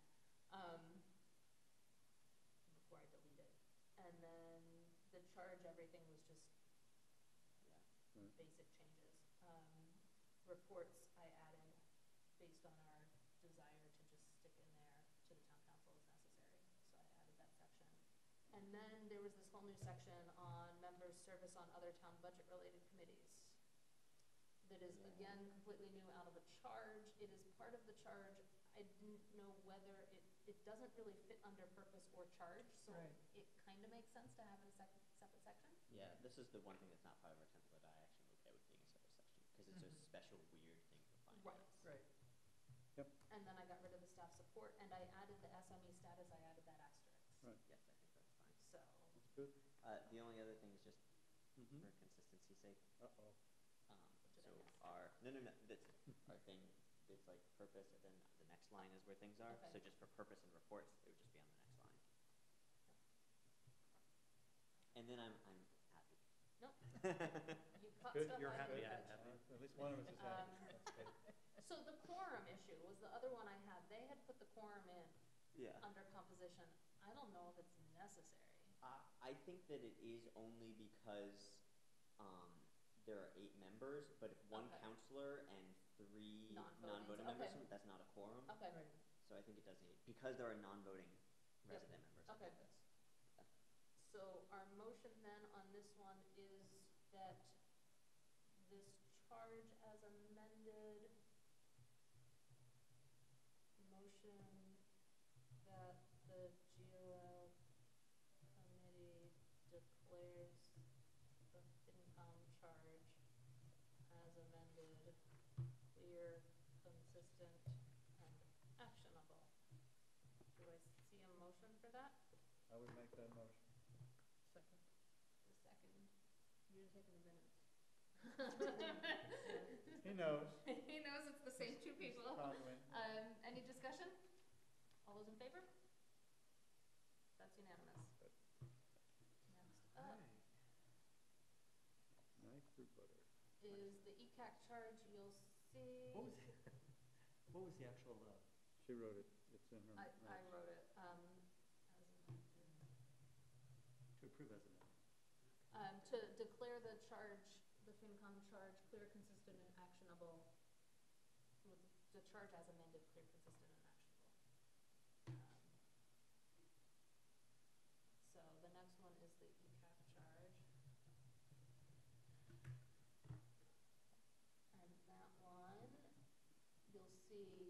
before I delete it. And then the charge, everything was just Yeah. Right. basic changes. Reports I added based on our desire to just stick in there to the town council as necessary, so I added that section. And then there was this whole new section on members' service on other town budget-related committees. That is, Yeah. again, completely new out of a charge. It is part of the charge. I didn't know whether it doesn't really fit under purpose or charge, so Right. it kind of makes sense to have it a separate section. Yeah, this is the one thing that's not part of our template, I actually am okay with being a separate section, because it's a Mhm. special weird thing for finance. Right. Right. And then I got rid of the staff support, and I added the SME status, I added that asterisk. Right. Yes, I think that's fine. So, That's good. The only other thing is just Mm-hmm. for consistency's sake, Uh-oh. Did so I miss? our, no, that's our thing, it's like purpose, and then the next line is where things are. Okay. So just for purpose and reports, it would just be on the next line. And then I'm happy. Nope. You caught Good, stuff you're I happy, didn't I'm catch. happy. At least one of us is happy. That's good. So the quorum issue was the other one I had. They had put the quorum in Yeah. under composition. I don't know if it's necessary. I think that it is only because there are 8 members, but if one Okay. counselor and 3 Non-voting, non-voting okay. members, that's not a quorum. Okay. Right. So I think it does need, because there are non-voting Yep. resident members, I Okay. think that's. So our motion then on this one is that this charge as amended, motion that the GOL committee declares the FinCom charge as amended, clear, consistent, and actionable. Do I see a motion for that? I would make that motion. Second. The second. You're taking the minutes. He knows. He knows it's the same two people. Conway. Any discussion? All those in favor? That's unanimous. Good. Next up Knife through butter. is the ECAC charge. You'll see. What was, what was the actual, She wrote it. It's in her. I notes. wrote it, as amended. to approve as amended? To declare the charge, the FinCom charge, clear, consistent, and actionable. With the charge as amended, clear, consistent, and actionable. So the next one is the ECAC charge. And that one, you'll see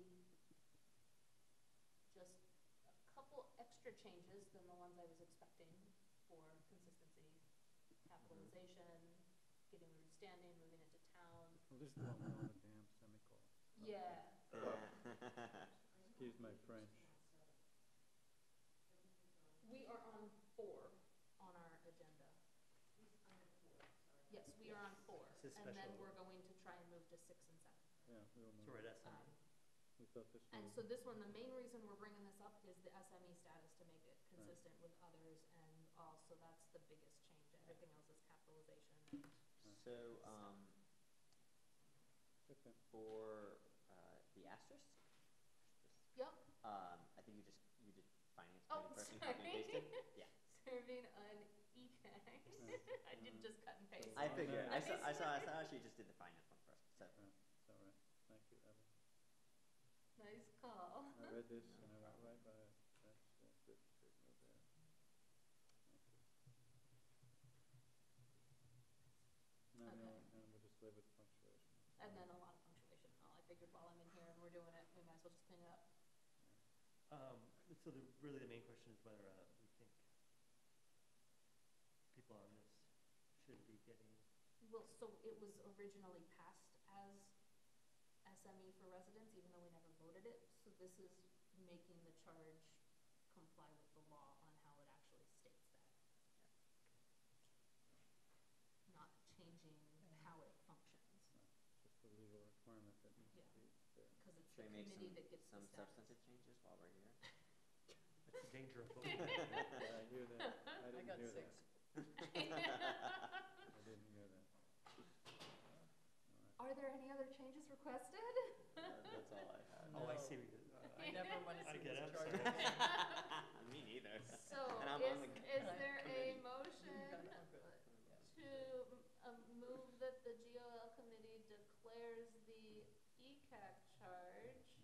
just a couple extra changes than the ones I was expecting for consistency, capitalization, getting rid of standing, moving it to town. Well, this is the one with all the damn semicolons. Yeah. Excuse my French. We are on 4 on our agenda. Yes, we are on 4. This is And then special. we're going to try and move to 6 and 7. Yeah, we'll So move. we're at Um, SME. We thought this And one. so this one, the main reason we're bringing this up is the SME status to make it consistent with others, and also that's the biggest change. Everything else is capitalization. So, Okay. for the asterisk, Yep. I think you did finance Oh, committee person, copy and sorry. pasted. Yeah. Serving an ECAC. I did just cut and paste. I figured, I Nice. saw she just did the finance one first, so. Yeah, it's all right. Thank you, Evan. Nice call. I read this and I went right by it. That's good, good, no bad. Thank you. No, Okay. and we'll just live with punctuation. And then a lot of punctuation and all. I figured while I'm in here and we're doing it, we might as well just clean it up. So really the main question is whether we think people on this should be getting, Well, so it was originally passed as SME for residents, even though we never voted it. So this is making the charge comply with the law on how it actually states that. Not changing how it functions, Just the legal requirement that needs to Yeah. be there. because it's Should the we make committee that gets the some status. substantive changes while we're here? that's the danger of voting. I hear that. I I didn't got hear 6. that. I didn't hear that. Are there any other changes requested? That's all I had. Oh, I No. see. I never want to I see get this it, charge. sorry. Me neither. So And I'm on is, the is there a committee. motion I'm good. to move that the GOL committee declares the ECAC charge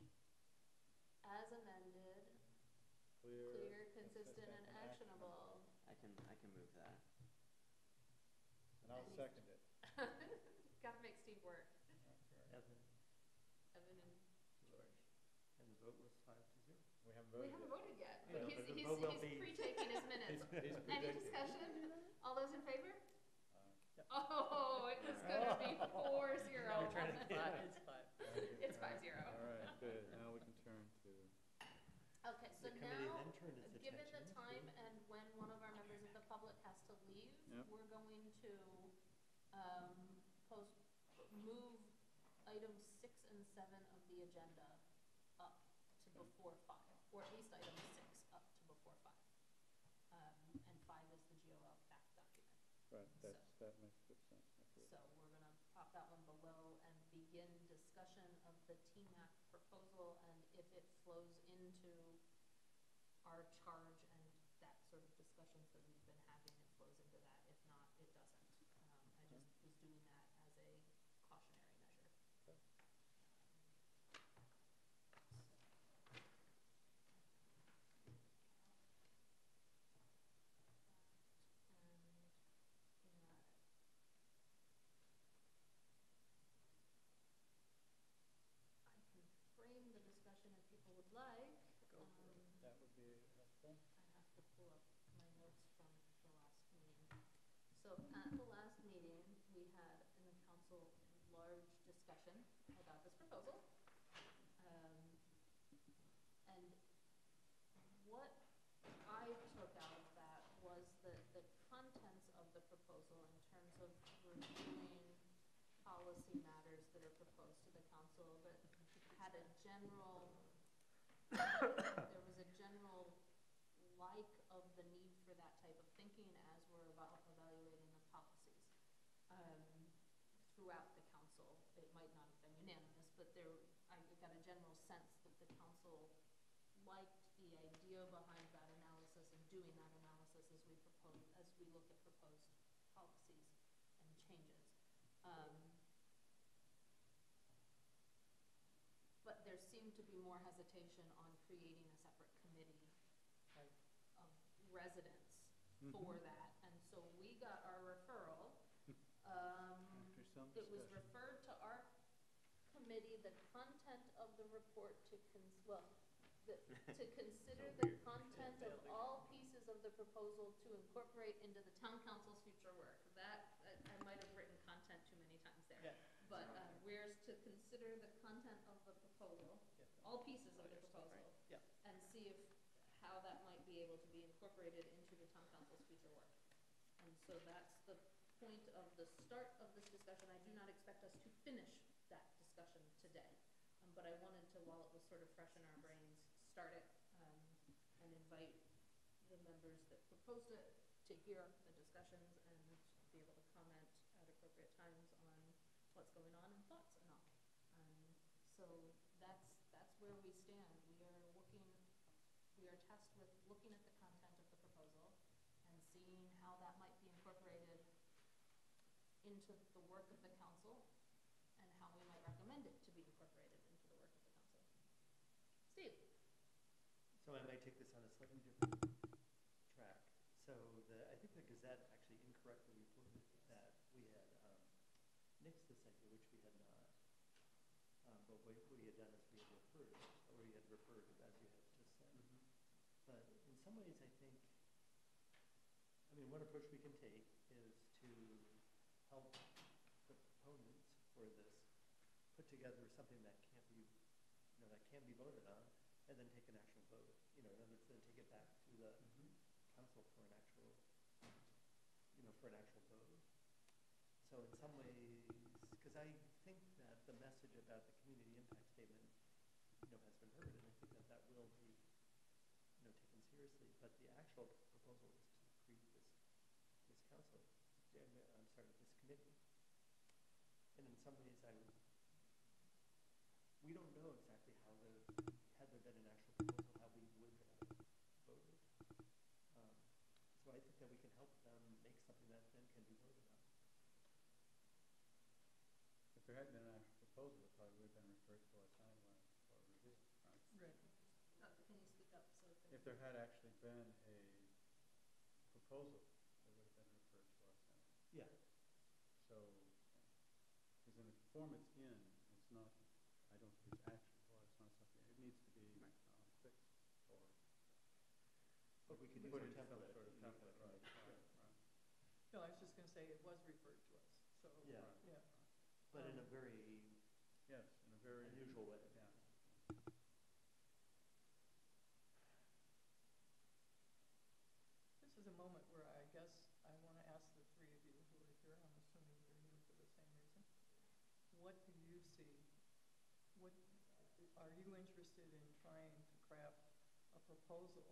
as amended, clear, consistent, and actionable. I can move that. And I'll second it. Gotta make Steve work. That's right. Evan, Evan and George. and the vote was 5-0. We haven't We voted haven't yet. voted yet, I but know, he's, but the he's, vote will he's be- pre-taking his minutes. He's Any predicting. discussion? All those in favor? Uh, Oh, it was gonna be 4-0. You're trying to- It's five. It's 5-0. All right, good. Now we can turn to, Okay, so The committee now, then turned its given the attention time to- and when one of our members of the public has to leave, Yep. we're going to, move items 6 and 7 of the agenda up to Okay. before 5, or at least item 6 up to before 5. And 5 is the GOL fact document. right, that makes good sense. That's it. So we're gonna pop that one below and begin discussion of the TMAC proposal, and if it flows into our charge and that sort of discussions that we've been having, it flows into that. If not, it doesn't. I just was doing that as a cautionary measure. Okay. I can frame the discussion if people would like. Go for it. That would be helpful. I have to pull up my notes from the last meeting. So at the last meeting, we had in the council large discussion about this proposal. And what I took out of that was the contents of the proposal in terms of reviewing policy matters that are proposed to the council, that had a general, there was a general like of the need for that type of thinking as we're about evaluating the policies throughout the council. It might not have been unanimous, but I got a general sense that the council liked the idea behind that analysis and doing that analysis as we look at proposed policies and changes. But there seemed to be more hesitation on creating a separate committee of residents for that. And so we got our referral. After some It was discussion. referred to our committee, the content of the report to consider the content of all pieces of the proposal to incorporate into the town council's future work. That, I might have written content too many times there. Yeah. But where's to consider the content of the proposal, all pieces of the proposal, Yeah. and see how that might be able to be incorporated into the town council's future work. And so that's the point of the start of this discussion. I do not expect us to finish that discussion today. But I wanted to, while it was sort of fresh in our brains, start it and invite the members that proposed it to hear the discussions and be able to comment at appropriate times on what's going on and thoughts and all. So that's where we stand. We are tasked with looking at the content of the proposal and seeing how that might be incorporated into the work of the council and how we might recommend it to be incorporated into the work of the council. Steve? So I might take this on a slightly different track. So I think the Gazette actually incorrectly reported that we had nixed this idea, which we had not. But what we had done is we had referred it, or we had referred it, as you had just said. But in some ways, I think, one approach we can take is to help the proponents for this put together something that can be voted on, and then take an actual vote. In other words, then take it back to the council for an actual vote. So in some ways, because I think that the message about the community impact statement, has been heard, and I think that will be, taken seriously. But the actual proposal is to create this council. I'm sorry, this committee. And in some ways, we don't know exactly how had there been an actual proposal, how we would have voted. So I think that we can help them make something that then can be voted on. If there had been an actual proposal, it probably would have been referred to our timeline for review, right? Right. Yep, so if If there had actually been a proposal, it would have been referred to us anyway. Yeah, So, because in the form it's in, it's not, I don't think it's actionable, it's not something, it needs to be fixed or but we could use put a into some template. sort of you template, can right, make sure. right. No, I was just gonna say it was referred to us, so, Yeah. yeah. But in a Um, very Yes, in a very. unusual way. Yeah. This is a moment where I guess I want to ask the three of you who are here, I'm assuming you're here for the same reason. What do you see? What, are you interested in trying to craft a proposal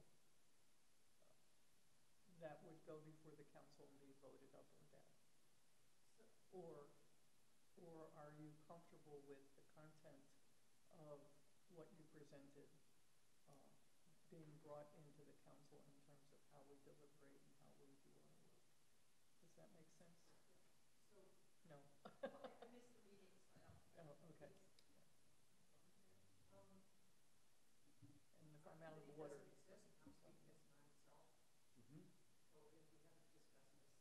that would go before the council and be voted up or down? Or, or are you comfortable with the content of what you presented being brought into the council in terms of how we deliberate and how we do our work? Does that make sense? So, No? I missed the meeting, so I don't. Oh, okay. Um, And if I'm out of order. Doesn't exist, I'm speaking as myself, Mm-hmm. so if we haven't discussed this,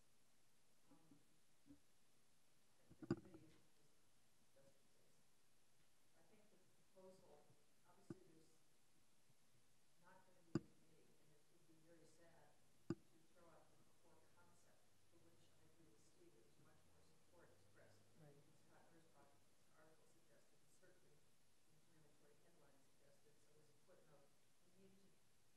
the committee just doesn't exist. I think the proposal, obviously there's not gonna be a committee, and it would be very sad to throw out the core concept, for which I agree with Steve, there was much more support expressed. Right. Even Scott Herzbach's article suggested, certainly the inflammatory headline suggested, so as a footnote, we need to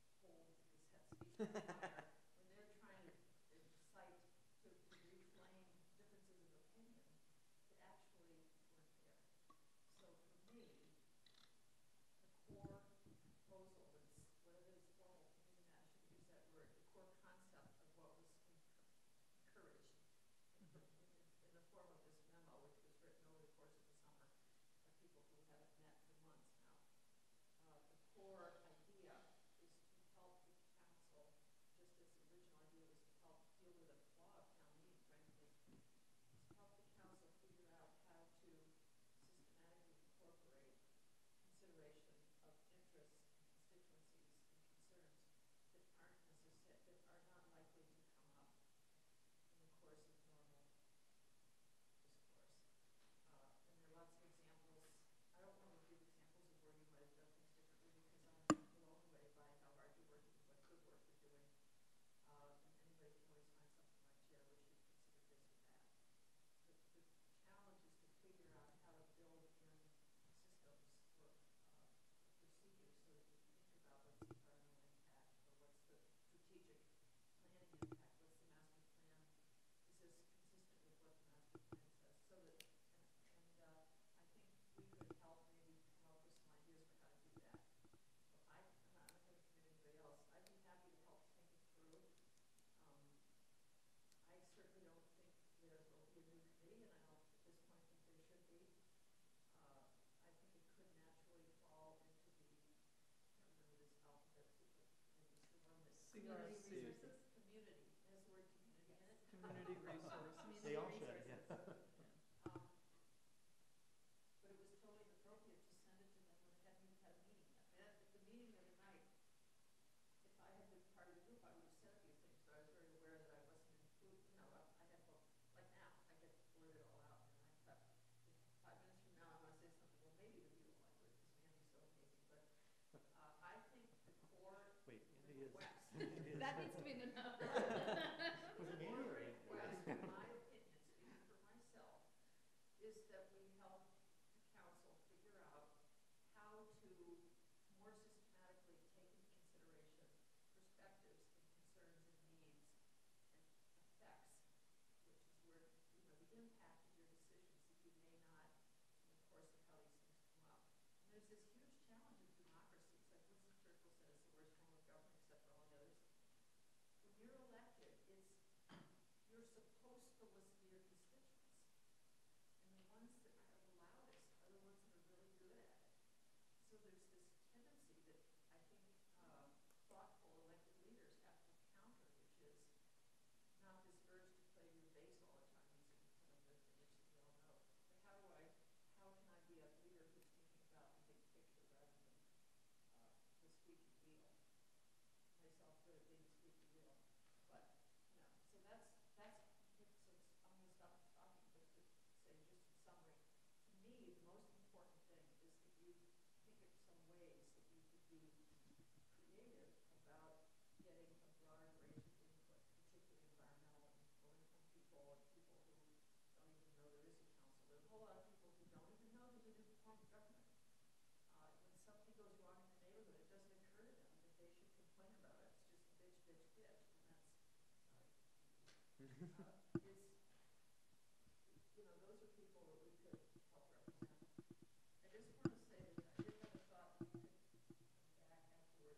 Those are people that we could help represent. I just want to say that I did have a thought, and you could come back afterwards.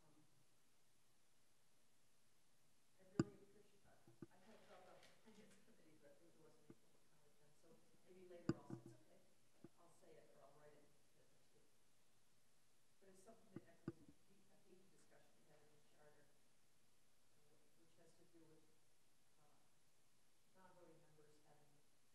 I really appreciate, I had a thought about the finance committee, but there wasn't any public comment then, so maybe later I'll say it's okay. I'll say it or I'll write it too. But it's something that echoes a deep discussion we had in the charter, which has to do with non-voting members having,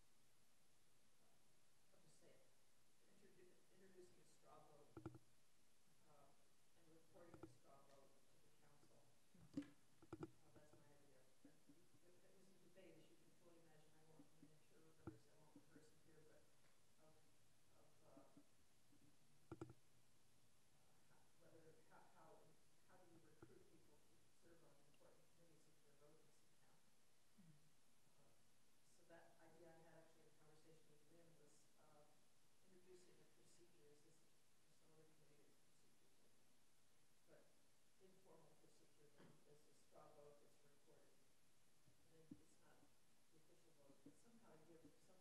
I'll just say it, introducing a straw vote and reporting the straw vote to the council. That's my idea. It was a debate, as you can fully imagine. I won't, I'm sure others, I won't rehearse it here, but of whether, how do you recruit people to serve on important committees if their vote doesn't count? So that idea I had actually in a conversation with Lynn was introducing a procedure. Is this some other committee has procedures like that? But informal procedure that there's a straw vote that's recorded. And then it's not the official vote, but somehow you give some,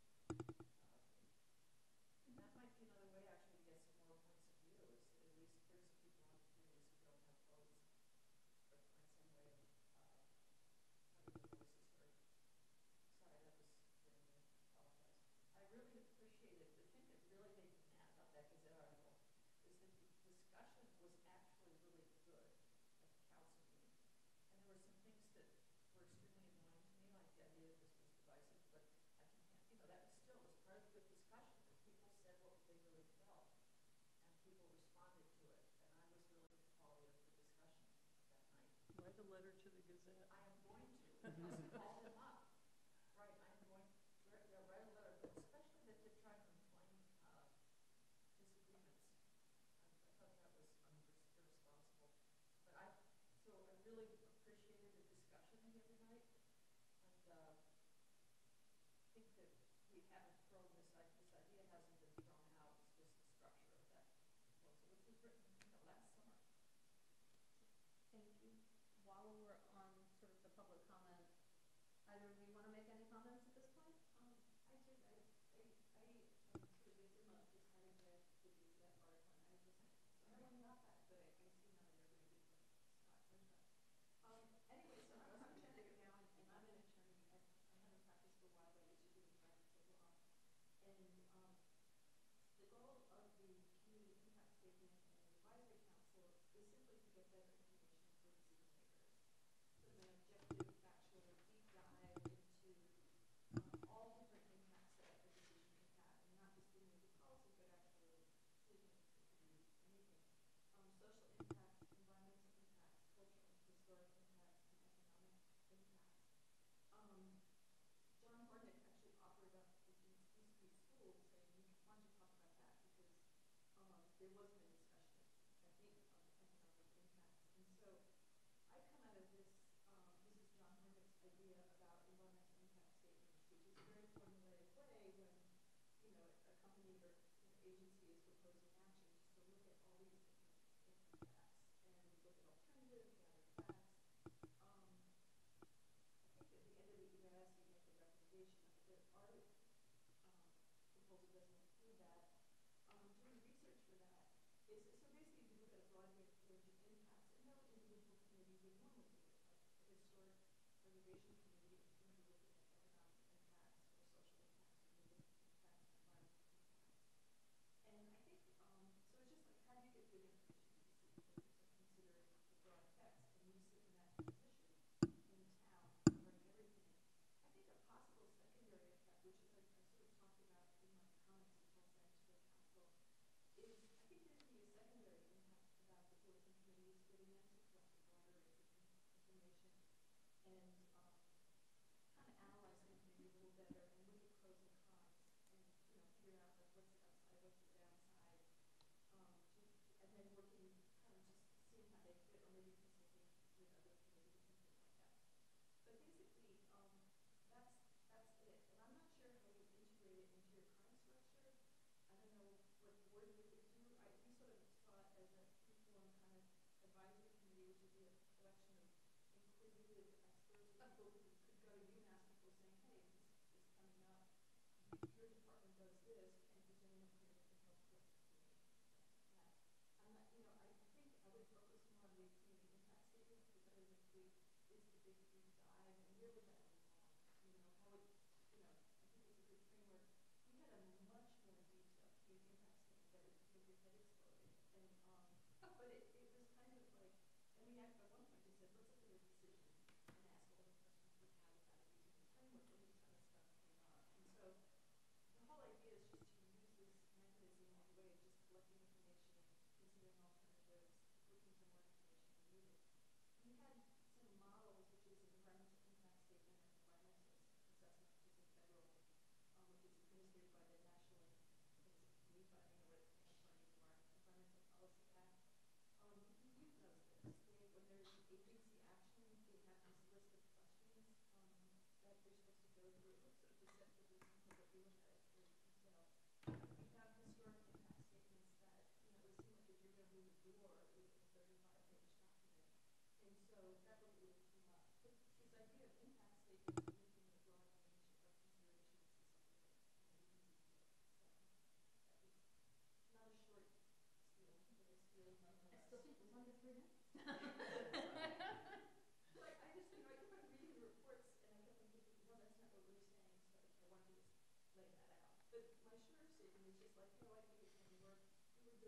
and that might be another way actually to get some more points of view, is to at least bring some people on committees who don't have votes, or find some way of having their voices heard. Sorry, that was getting me, I apologize. I really appreciated, the thing that really made me mad about that Gazette article is that the discussion was actually really good at the council meeting. And there were some things that were extremely annoying to me, like the idea that this was divisive, but I can, that was still, was part of the good discussion, that people said what they really felt, and people responded to it. And I was really the quality of the discussion that night. Write a letter to the Gazette. I am going to, because call them up. Right, I'm going to write a letter, but especially that they're trying to inflame disagreements. I thought that was irresponsible. But so I really appreciated the discussion the other night, and think that we haven't thrown this idea hasn't been thrown out. It's just the structure of that proposal, which was written, last summer. Thank you. While we're on sort of the public comment, either of you want to make any comments at this point? I did. I am sort of victim of just having read the Gazette article, and I just, sorry, I'm not that good. I see now that everybody did what Scott pointed out. Anyway, so I'm Janet now, and I'm an attorney. I haven't practiced for a while, but I used to do practice law. And the goal of the community impact statement and the advisory council is simply to get better information for decision makers.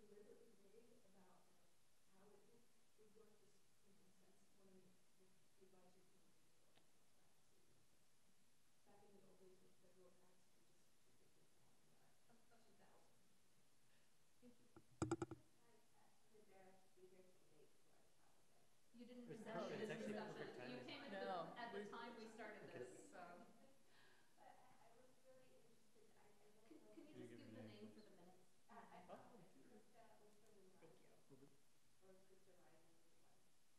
deliberately vague about how it would work, just, in sense, when the advisory committee is going to practice. Back in the old days with federal acts, we just typically found that of 2000. Thank you. I'm embarrassed to be here so late, so I apologize. You didn't It's resent perfect. this It's actually discussion. perfect You timing. came in No, at the we- time we started Because- this, so. But I was really interested, I don't know. Can you Can just you give give the your name name, for please? the minutes? Krista Osterlin Thank you. Or is Krista Ryan, either one?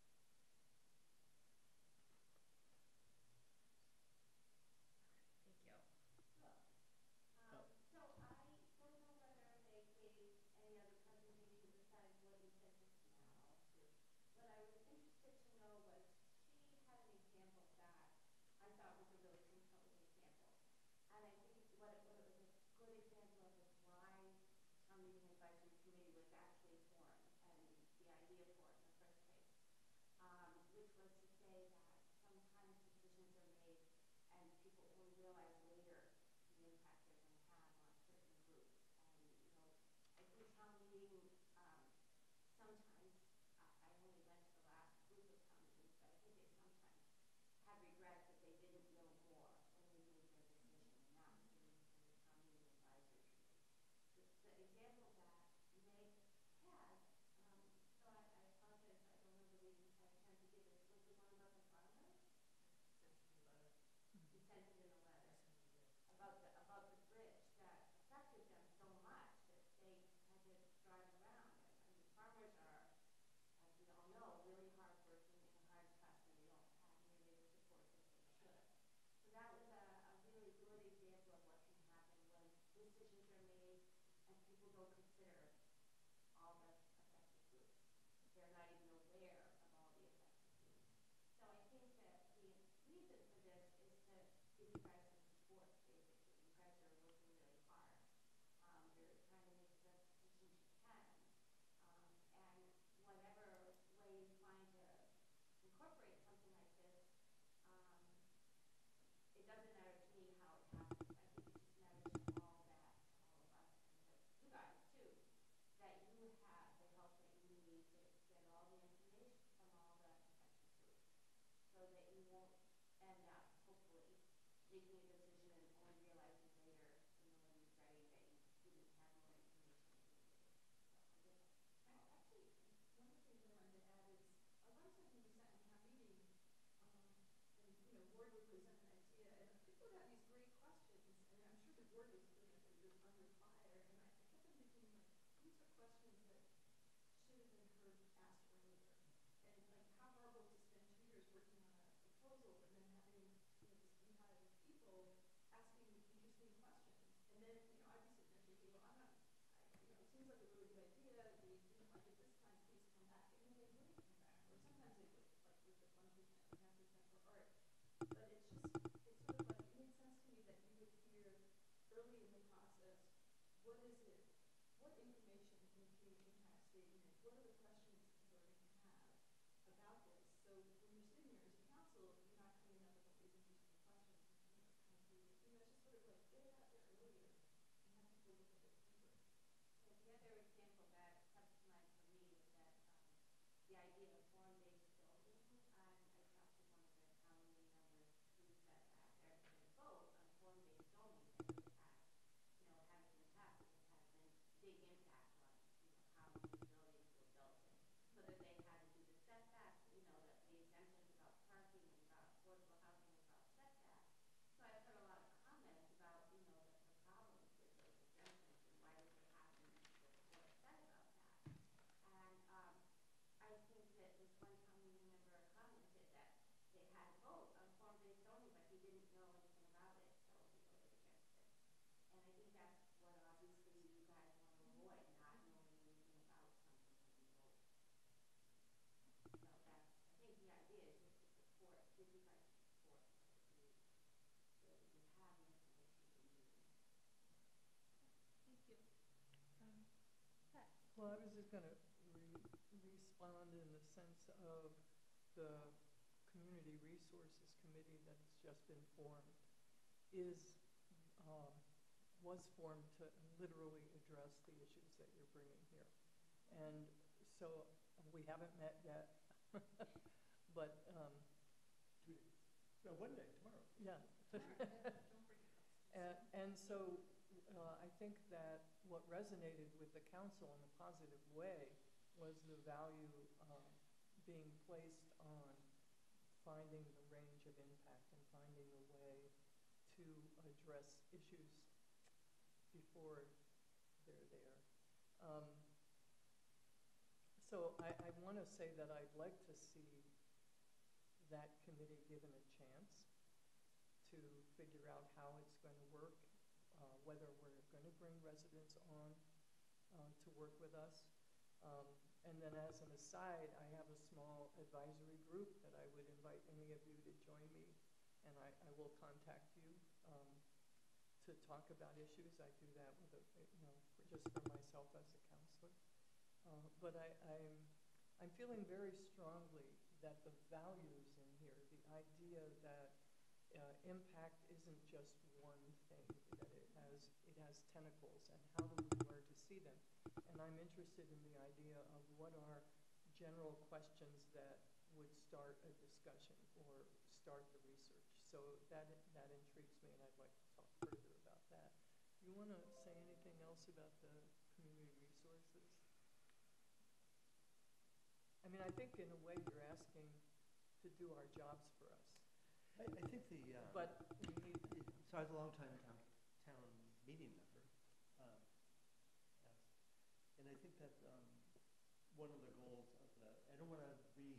Thank you. Cool. So I don't know whether they gave any other presentation besides what you said just now. What I was interested to know was, she had an example that I thought was a really compelling example. And I think what it was a good example of is why town meeting advisory committee was actually formed and the idea for it in the first place. Which was to say that sometimes decisions are made and people only realize later the impact they're going to have on certain groups. And, I think town meeting, sometimes, I only went to the last group of town meetings, but I think they sometimes had regret that they didn't know more when they made their decision, and that was in the town meeting advisory committee. The example that Meg had, so I apologize, I don't remember we didn't have a chance to give it, was the one about the farmers? You sent it in a letter. About the bridge that affected them so much that they had to drive around. And the farmers are, as we all know, really hardworking and hard pressed, and they don't have nearly the support that they should. So that was a really good example of what can happen when decisions are made and people don't consider all the affected groups. They're not even aware of all the affected groups. So I think that the reason for this is to give you guys some support, basically. You guys are working really hard. You're trying to make the best decisions you can. And whatever way you find to incorporate something like this, it doesn't matter to me how it happens. I think it just matters to all of us, and to you guys too, that you have the help that you need to get all the information from all the affected groups, so that you won't end up, hopefully, making a decision and only realizing later, when you're ready, that you didn't have more information than you needed. So I guess Actually, one of the things I wanted to add is, a lot of times when we sat in town meeting, and, board would present an idea, and people would have these great questions, and I'm sure the board was under fire, and I kept on thinking, like, these are questions that should have been asked earlier. And, like, how horrible to spend 2 years working on a proposal and then having, this beehive of people asking interesting questions. And then, I'd be sitting there thinking, well, it seems like a really good idea. We didn't like it this time, please come back. And then they wouldn't come back. Or sometimes they would, like with the 1% or 10% for art. But it's sort of like, it made sense to me that you would hear early in the process, what is it, what information in the community impact statement, what are the questions people are going to have about this? So when you're sitting there as a council, you're not coming up with all these interesting questions, kind of it's just sort of like, get it out there earlier and have people look a bit deeper. So the other example that comes to mind for me is that the idea of form-based building. I talked to one of the town meeting members who said that there's been a vote on form-based zoning that has had, hasn't been passed, it has had a big impact on, how many buildings were built, and whether they had to do the setbacks, the exemptions about parking and about affordable housing and about setbacks. So I've heard a lot of comments about, the problems with those exemptions and why did they happen, and people were upset about that. And I think that this one town meeting member commented that they had a vote on form-based zoning, but he didn't know anything about it, so he voted against it. And I think that's what obviously you guys want to avoid, not knowing anything about something when you vote. So that's, I think the idea is just to support, give you guys support so that you have the information you need. Thank you. Pat? Well, I was just going to respond in the sense of the Community Resources Committee that has just been formed was formed to literally address the issues that you're bringing here. And so we haven't met yet, but, 2 days. No, 1 day, tomorrow. yeah. And so I think that what resonated with the council in a positive way was the value being placed on finding the range of impact and finding a way to address issues before they're there. So I want to say that I'd like to see that committee given a chance to figure out how it's going to work, whether we're going to bring residents on to work with us. And then as an aside, I have a small advisory group that I would invite any of you to join me, and I will contact you to talk about issues. I do that with just for myself as a counselor. But I'm feeling very strongly that the values in here, the idea that impact isn't just one thing, that it has tentacles, and how do we learn to see them? And I'm interested in the idea of what are general questions that would start a discussion or start the research. So that intrigues me, and I'd like to talk further about that. You want to say anything else about the community resources? I mean, I think in a way you're asking to do our jobs for us. I think But we need, so I was a long time town meeting member. And I think that one of the goals of I don't want to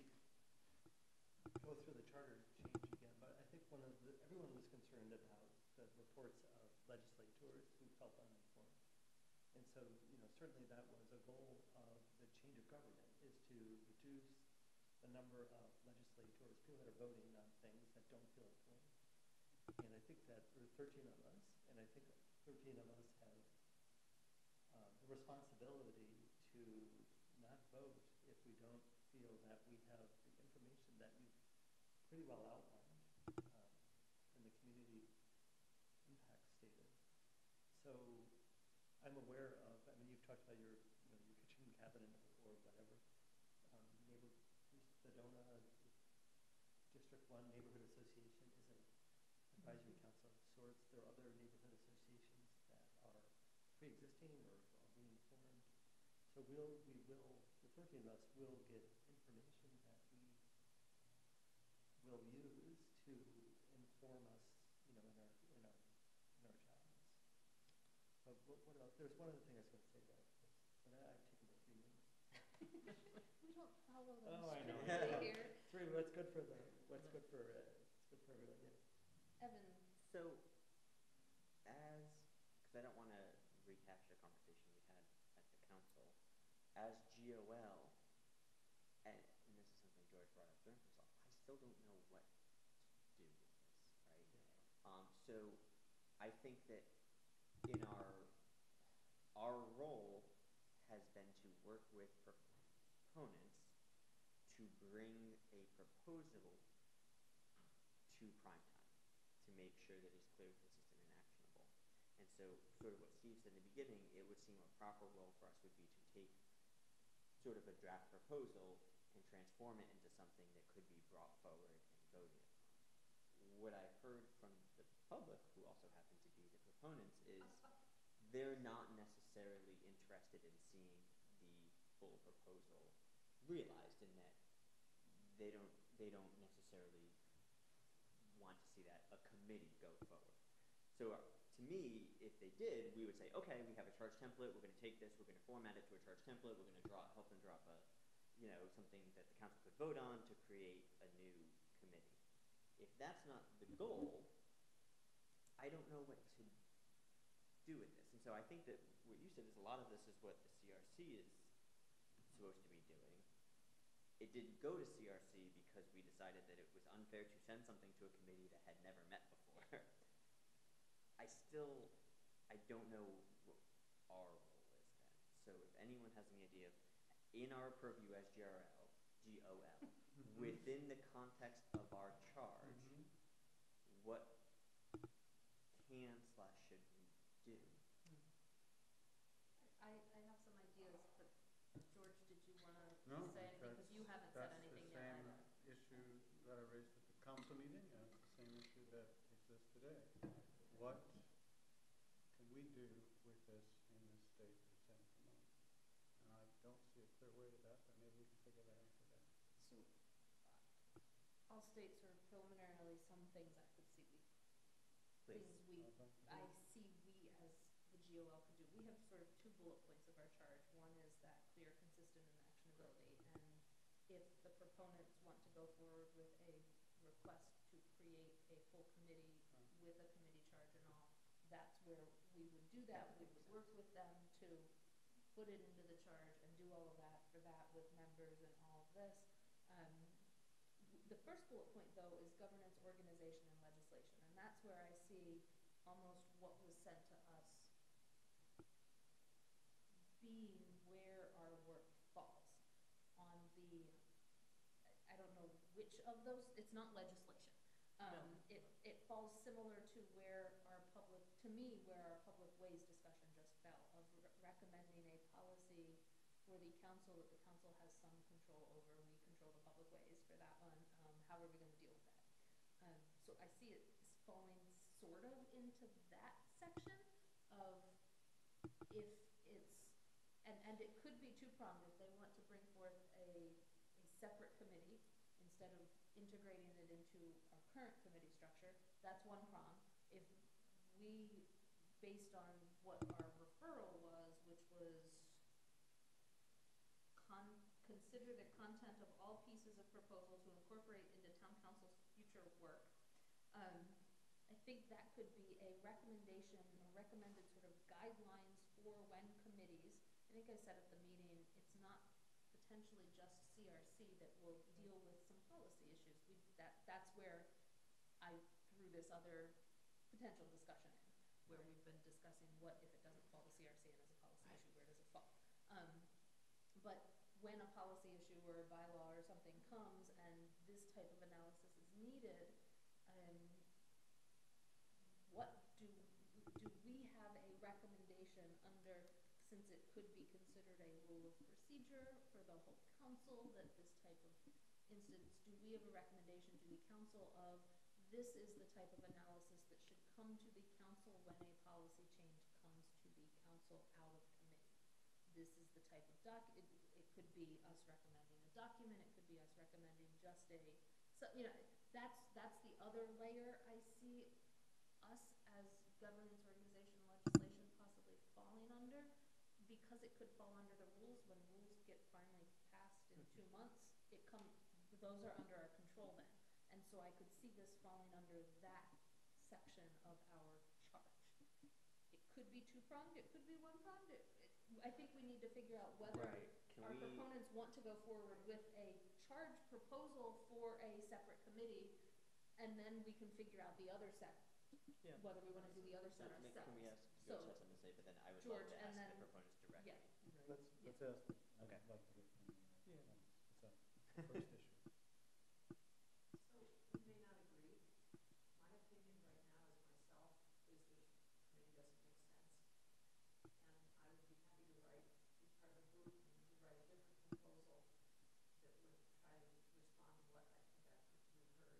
go through the charter change again, but I think everyone was concerned about the reports of legislators who felt uninformed. And so, certainly that was a goal of the change of government, is to reduce the number of legislators, people that are voting on things that don't feel informed. And I think that there are 13 of us, and I think 13 of us have the responsibility to not vote if we don't feel that we have the information that you've pretty well outlined in the community impact statement. So I'm aware of, I mean, you've talked about your kitchen cabinet or whatever. Sedona District 1 Neighborhood Association is an advisory council of sorts. There are other neighborhood associations that are pre-existing or are being formed. So the 13 of us will get information that we will use to inform us, in our jobs. But what else? There's one other thing I was going to say about this, but I've taken about 3 minutes. We don't follow the Oh, I know. script here. 3. What's good for everyone? Yeah. Evan, So, because I don't want to rehash a conversation we had at the council, as GOL, and this is something George brought up during himself, I still don't know what to do with this, right? Yeah. So, I think that in our role has been to work with proponents to bring a proposal to prime time, to make sure that it's clear, consistent, and actionable. And so, sort of what Steve said in the beginning, it would seem a proper role for us would be to take sort of a draft proposal and transform it into something that could be brought forward and voted upon. What I've heard from the public, who also happen to be the proponents, is they're not necessarily interested in seeing the full proposal realized, in that they don't necessarily want to see that a committee go forward. So to me, if they did, we would say, okay, we have a charge template, we're going to take this, we're going to format it to a charge template, we're going to help them draw up something that the council could vote on to create a new committee. If that's not the goal, I don't know what to do with this. And so I think that what you said is a lot of this is what the CRC is supposed to be doing. It didn't go to CRC because we decided that it was unfair to send something to a committee that had never met before. I don't know what our role is then. So if anyone has any idea of, in our purview as GOL, within the context of our charge, what can/should we do? I have some ideas, but George don't see a clear way to that, but maybe we can figure that out today. So, I'll state sort of preliminarily some things I could see Please. things I see we as the GOL could do. We have sort of two bullet points of our charge. One is that clear, consistent, and actionability. And if the proponents want to go forward with a request to create a full committee with a committee charge and all, that's where we would do that. We would work with them to put it into the charge and do all of that for that with members and all of this. The first bullet point, though, is governance, organization, and legislation. And that's where I see almost what was sent to us being where our work falls. On the, I don't know which of those, it's not legislation. It falls similar to where our public, to me, where our public ways discussion just fell, of recommending a policy for the council that the council has some control over. We control the public ways for that one. How are we going to deal with that? So I see it falling sort of into that section of if it's, and it could be two-pronged. If they want to bring forth a separate committee instead of integrating it into our current committee structure, that's one prong. If we, based on what our referral was, which was consider the content of all pieces of proposal to incorporate into town council's future work. I think that could be a recommendation, a recommended sort of guidelines for when committees, I think I said at the meeting, it's not potentially just CRC that will deal with some policy issues. That's where I threw this other potential discussion in, where we've been discussing what if it doesn't fall to CRC and as a policy issue, where does it fall? But when a policy issue or a bylaw or something comes and this type of analysis is needed, what do we have a recommendation under, since it could be considered a rule of procedure for the whole council, that this type of instance, do we have a recommendation to the council of this is the type of analysis that should come to the council when a policy change comes to the council out of committee? This is the type of it could be us recommending a document, it could be us recommending just so that's the other layer I see us as governance, organization, legislation possibly falling under, because it could fall under the rules. When rules get finally passed in 2 months, those are under our control then. And so I could see this falling under that section of our charge. It could be two-pronged, it could be one-pronged. I think we need to figure out whether our proponents want to go forward with a charge proposal for a separate committee, and then we can figure out the other set, whether we want to do the other set ourselves. Can we ask George has something to say, but then I would love George, to and ask then, the proponents directly. Yeah. Let's ask them. Okay. I'd like to hear from them. Yeah. It's a first issue. So, we may not agree. My opinion right now as myself is this committee doesn't make sense. And I would be happy to be part of a group and to write a different proposal that would try to respond to what I think you heard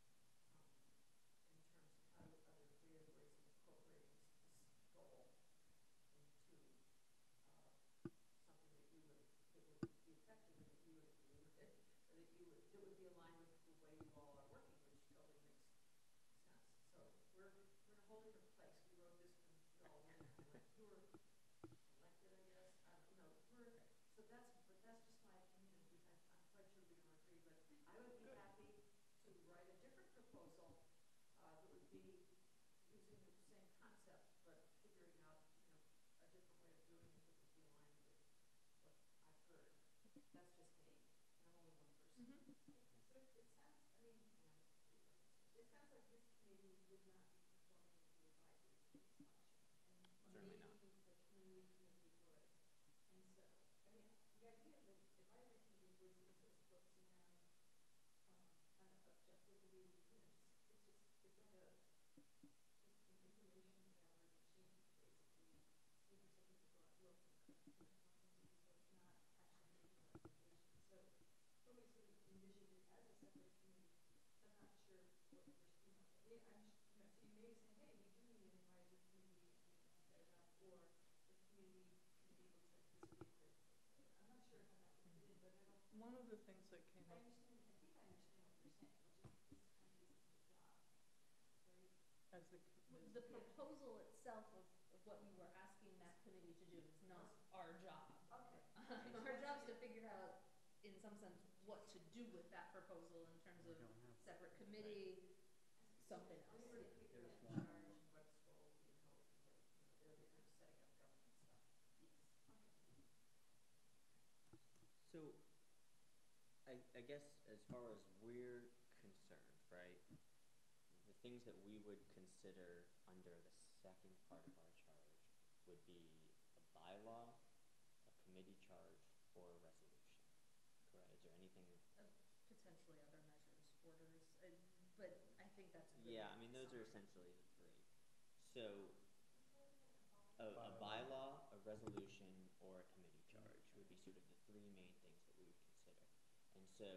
in terms of how other creative ways of incorporating this goal into something that would be effective and that you would agree with it, or that would be aligned with the way you all are working, which totally makes sense. So we're in a whole different place. We wrote this when you all went, you were elected, I guess. I don't know. So that's just my opinion. I'm quite sure we don't agree, but I would be happy to write a different proposal that would be using the same concept, but figuring out, a different way of doing it that would be aligned with what I've heard. That's just me, and I'm only one person. So it sounds, it sounds like this committee would not be performing the advisory committee's function. And Certainly not. maybe the community committee would. And so, you guys The proposal itself of what you were asking that committee to do is not our job. Okay. Our job's to figure out, in some sense, what to do with that proposal in terms We of don't have- separate committee, something else. We were to figure out There's in one charge more. and what's role would be and how it would work, they're kind of setting up government stuff. Yes. So, I guess as far as we're concerned, right, the things that we would consider under the second part of our charge would be a bylaw, a committee charge, or a resolution. Correct? Is there anything? Potentially other measures, orders, but I think that's really. Yeah, I mean, those are essentially the three. So, a Bylaw. bylaw, a resolution, or a committee charge would be sort of the three main things that we would consider. And so,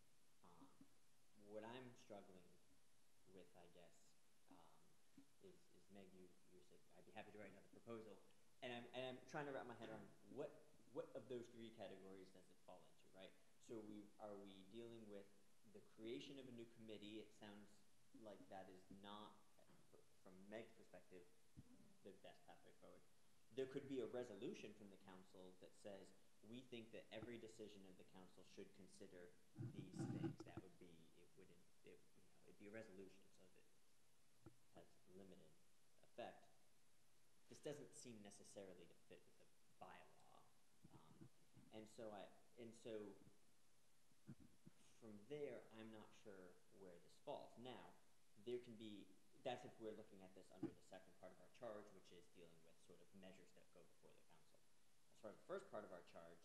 what I'm struggling with, I guess, is Meg, you said I'd be happy to write another proposal, and I'm trying to wrap my head around what of those three categories does it fall into, right? So are we dealing with the creation of a new committee? It sounds like that is not, from Meg's perspective, the best pathway forward. There could be a resolution from the council that says, we think that every decision of the council should consider these things. That would be, it'd be a resolution, so that it has limited effect. This doesn't seem necessarily to fit with the bylaw. And so from there, I'm not sure where this falls. Now, there can be, that's if we're looking at this under the second part of our charge, which is dealing with sort of measures that go before the council. As far as the first part of our charge,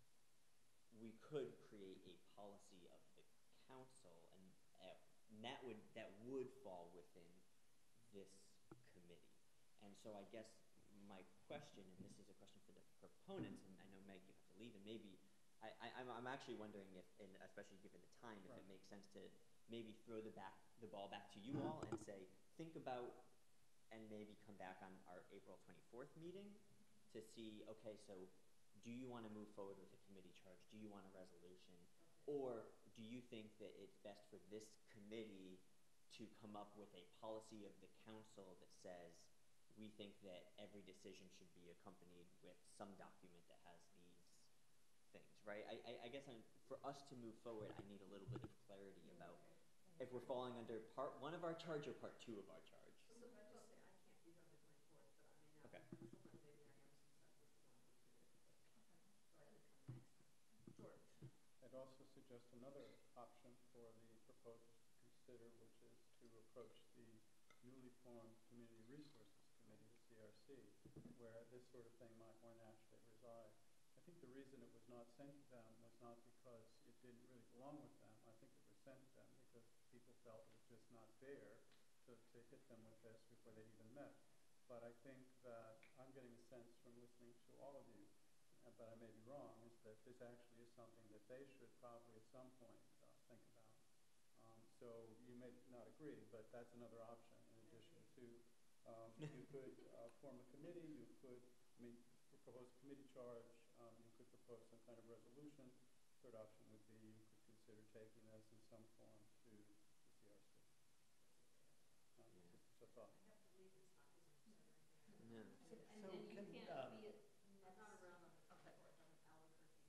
we could create a policy of the council, and that would fall within this committee. And so I guess my question, and this is a question for the proponents, and I know Meg, you have to leave, and maybe I'm actually wondering if, and especially given the time, if it makes sense to maybe throw the ball back to you all and say, think about, and maybe come back on our April 24th meeting to see, okay, so do you want to move forward with a committee charge? Do you want a resolution? Or do you think that it's best for this committee to come up with a policy of the council that says, we think that every decision should be accompanied with some document that has these things, right? I guess for us to move forward, I need a little bit of clarity about if we're falling under part one of our charge or part two of our charge. So I just say, I can't be here on the 24th, but I mean, now, Okay. maybe I am some stuff with the one who's here. So I could come next time. George. I'd also suggest another option for the proposers to consider, which is to approach the newly formed Community Resources Committee, the CRC, where this sort of thing might more naturally reside. I think the reason it was not sent to them was not because it didn't really belong with them. I think it was sent to them because people felt it was just not fair to hit them with this before they'd even met. But I think that I'm getting a sense from listening to all of you, but I may be wrong, is that this actually is something that they should probably at some point think about. So you may not agree, but that's another option in addition to, you could form a committee, you could, propose a committee charge, you could propose some kind of resolution. Third option would be you could consider taking this in some form to the CRC. Just a thought. I have to leave, it's not because I'm upset or anything. No. And you So can't can, be I'm not around on the 24th, I'm in Albuquerque.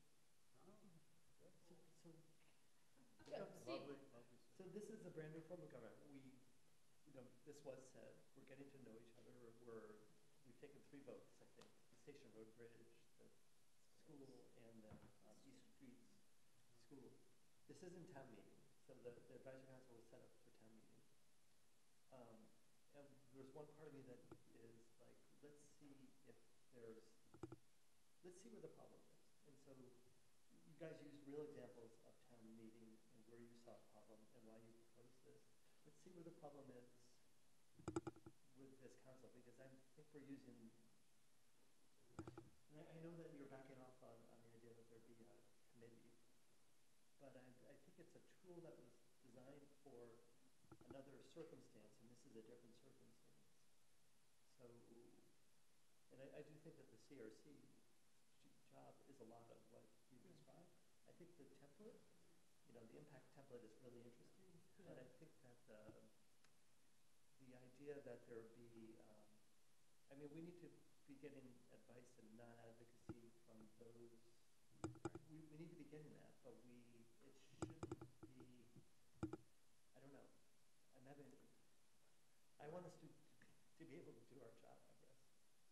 So, Yeah, Steve. lovely. So this is a brand new form of government. This was said, we're getting to know each other. We've taken 3 votes, I think. The Station Road Bridge, the school, and the East Streets School. This isn't town meeting, so the advisory council was set up for town meeting. And there's one part of me that is like, let's see where the problem is. And so you guys used real examples of town meeting and where you saw a problem and why you proposed this. Let's see where the problem is with this council, because I think we're using, and I know that you're backing off on the idea that there be a committee, but I think it's a tool that was designed for another circumstance, and this is a different circumstance. So, and I do think that the CRC job is a lot of what you described. I think the template, the impact template is really interesting, but I think that the idea idea that there be, I mean, we need to be getting advice and non-advocacy from those, we need to be getting that, but it shouldn't be, I don't know. I'm having, I want us to be able to do our job, I guess.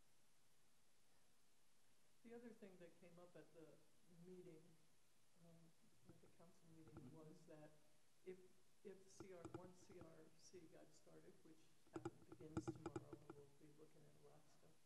The other thing that came up at the meeting, at the council meeting, was that if once CRC got started, which begins tomorrow, and we'll be looking at a lot of stuff,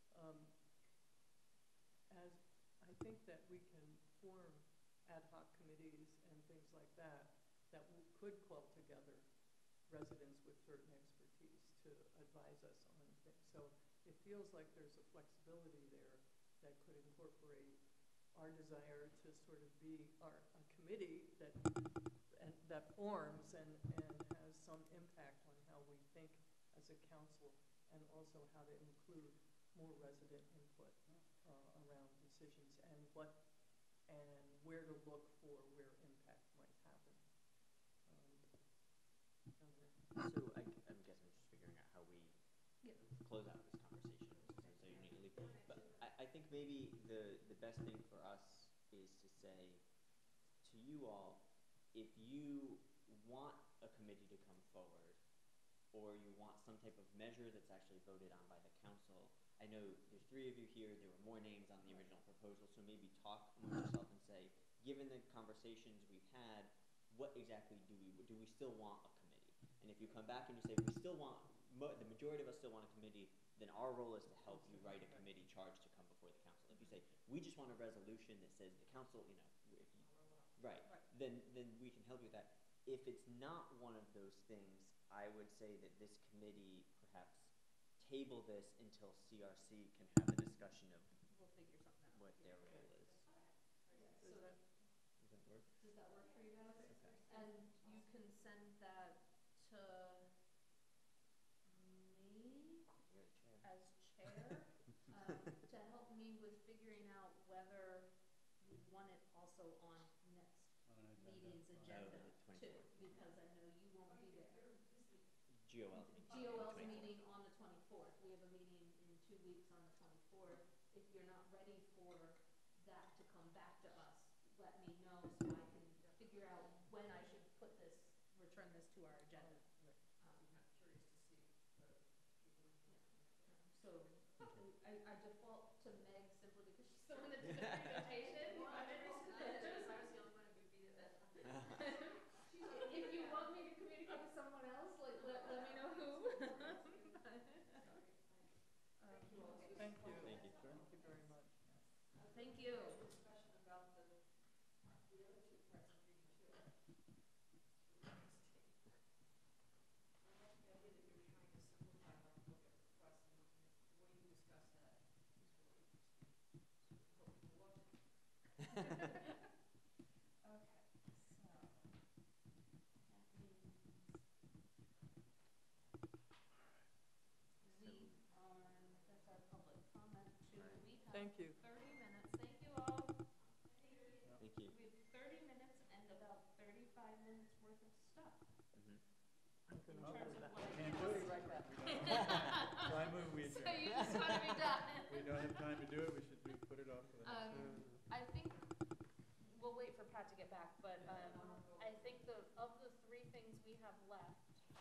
as I think that we can form ad hoc committees and things like that could club together residents with certain expertise to advise us on things. So it feels like there's a flexibility there that could incorporate our desire to sort of be a committee that forms and has some impact on how we think as a council, and also how to include more resident input around decisions and where to look for where impact might happen. So I'm guessing just figuring out how we Yeah. close out this conversation so uniquely. But I think maybe the best thing for us is to say to you all, if you want a committee to come forward, or you want some type of measure that's actually voted on by the council, I know there's 3 of you here, there were more names on the original proposal, so maybe talk among yourself and say, given the conversations we've had, what exactly do we still want a committee? And if you come back and you say, we still want, the majority of us still want a committee, then our role is to help you write a committee charge to come before the council. If you say, we just want a resolution that says the council, if you, right, then we can help you with that. If it's not one of those things, I would say that this committee perhaps table this until CRC can have a discussion of We'll figure something out. what their role is. So, Does that work? does that work for you guys? Okay. And you can send that to me You're the chair. as chair, to help me with figuring out whether you want it also on next On an agenda. meeting's Oh, agenda the too, 24th. because I know you won't be there. GOL. GOL's 24th. meeting on the 24th. We have a meeting in 2 weeks on the 24th. If you're not ready for that to come back to us, let me know so I can figure out when I should return this to our agenda. So I default to Meg simply because she's the one that did the presentation. If you want me to communicate with someone else, like let me know who. Thank you. Thank you. Thank you very much. Thank you. Discussion about the other 2 parts of reading too. I like the idea that you're trying to simplify, like look at requests, and the way you discuss that is really interesting. So hope people watch it. Okay, so that means that's our public comment too. We have Thank you. 30 minutes. Thank you all. Thank you. We have 30 minutes and about 35 minutes worth of stuff. Mhm. I'm In gonna terms do of that. what I Can't can do it see. right now. So I move we So adjourn. you just want to be done. We don't have time to do it, we should put it off for the next. I think we'll wait for Pat to get back, but I think of the 3 things we have left,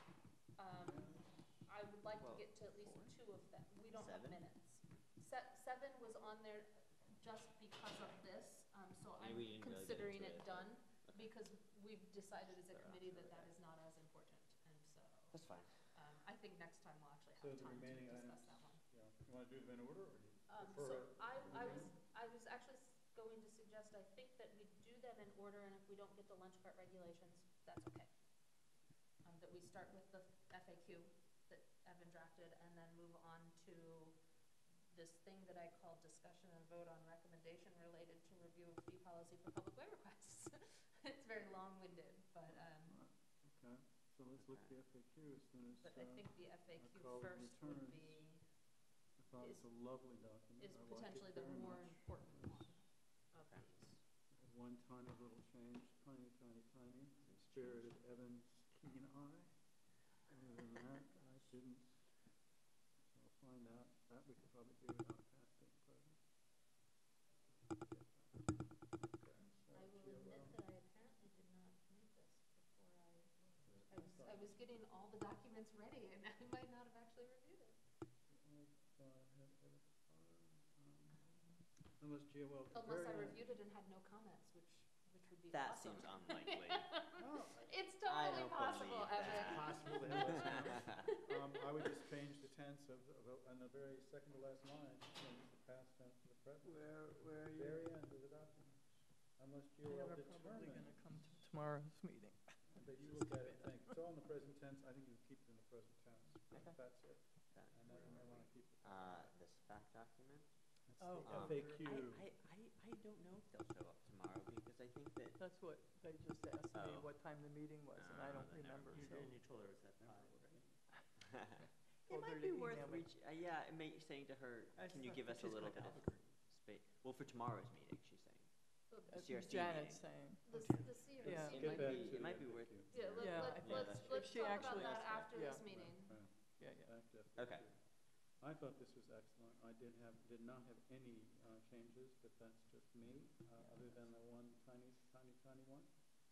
I would like to Well, get to at least 2 of them. We don't have 7? minutes. 7 was on there just because of this, so I'm Maybe we didn't really get considering into it it, done okay. because we've decided as a Better committee off, that that okay. is not as important, and so That's fine. I think next time we'll actually So have the time to remaining discuss items, that one. yeah, you wanna do them in order, or do you So prefer? I was actually going to suggest, I think that we do them in order, and if we don't get to lunch cart regulations, that's okay. That we start with the FAQ that Evan drafted, and then move on to this thing that I call discussion and vote on recommendation related to review of fee policy for public way requests. It's very long-winded, but Okay, so let's look at the FAQ as soon as, I think the FAQ colleague first would returns. be, I thought it's a lovely document. is I like it potentially the very more much. important one of Okay. these. One tiny little change, tiny, in spirit of Evan's keen eye. Other than that, I didn't we could probably do without Pat being present. I will admit that I apparently did not read this before I was getting all the documents ready, and I might not have actually reviewed it. Unless Gia, well, Unless I very, reviewed it and had no comments, which would be That awesome. seems unlikely. Oh, It's I totally don't possible, believe Evan. that. possible to have less comments. I would just change the tense on the very second to last line, change the past tense to the present. Where are you? Very end of the document. Unless Gia They will are probably determine, gonna come to tomorrow's meeting. but you look at it and think, it's all in the present tense, I think you keep it in the present tense. Okay. That's it. Okay. And then you may wanna keep it. This fact document? Oh, The FAQ. I don't know if they'll show up tomorrow because I think that, That's what, they just asked me Oh. what time the meeting was, and I don't then never remember, You so. and you told her it was at 5, right? it Told her might to be worth email me. saying to her, I can you thought- give us a She's little going bit to of Albuquerque. space? Well, for tomorrow's meeting, she's saying. That's CRC what Janet's meeting. saying. The CRC Yeah. It Get might back be, to it might the be worth, FAQ. Yeah, Yeah, I think let's that's true. let's She talk about actually that asked that, after yeah. this meeting. Right. Yeah, yeah. Back to FAQ. Okay. I thought this was excellent. I did not have any changes, but that's just me, other than the one tiny one.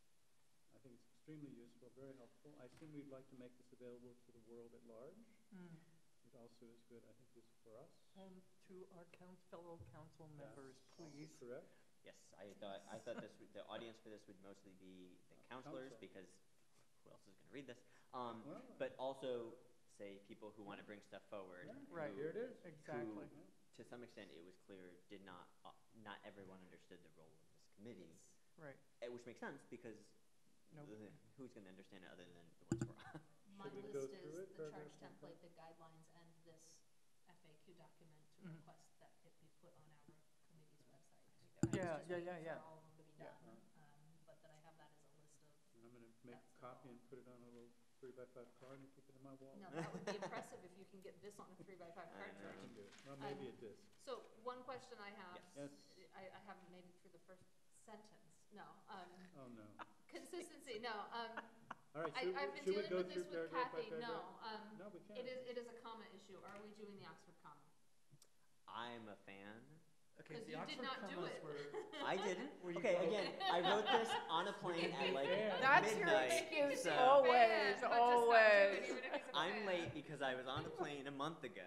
I think it's extremely useful, very helpful. I assume we'd like to make this available to the world at large. Mm. It also is good, I think, useful for us. And to our fellow council members, please. Correct? yes, I thought this would, the audience for this would mostly be the counselors Council. because who else is gonna read this? Well, But also, say, people who wanna bring stuff forward. Yeah, Right. here it is. Exactly. Who, to some extent, it was clear, did not, not everyone understood the role of this committee. Right. Which makes sense because Nope. who's going to understand it other than the ones who are on? My Should we list go is through it, the charge paragraph by template, the guidelines, and this FAQ document to Mhm. request that it be put on our committee's website. Yeah, I was just yeah, waiting yeah, for all of them to be Yeah. done, but that I have that as a list of, And I'm gonna make That's a copy and put it on a little 3x5 card and keep it in my wall. no, that would be impressive if you can get this on a 3x5 card I chart. I can do it. Well, maybe a disc. So, one question I have. Yes. Yes. I haven't made it through the first sentence, no, Oh, no. consistency, no, All right, I've been should we dealing go with through this with paragraph by Kathy, paragraph? no, No, we can't. it is a comma issue, are we doing the Oxford comma? I'm a fan. Okay, Because the you did Oxford not do commas it. were, I didn't. Were you Okay, both? again, I wrote this on a plane at like That's your midnight. excuse so always, Fan, but just not do it always. even if he's a I'm fan. late because I was on a plane a month ago.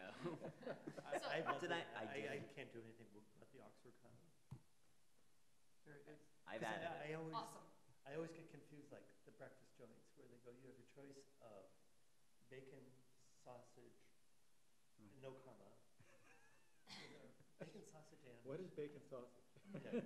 So- I Did I I didn't. can't do anything but the Oxford comma. Very good. I've 'Cause added it. Awesome. I always get confused, like the breakfast joints, where they go, you have your choice of bacon, sausage, and no comma. Bacon, sausage, and. What is bacon sausage? Okay.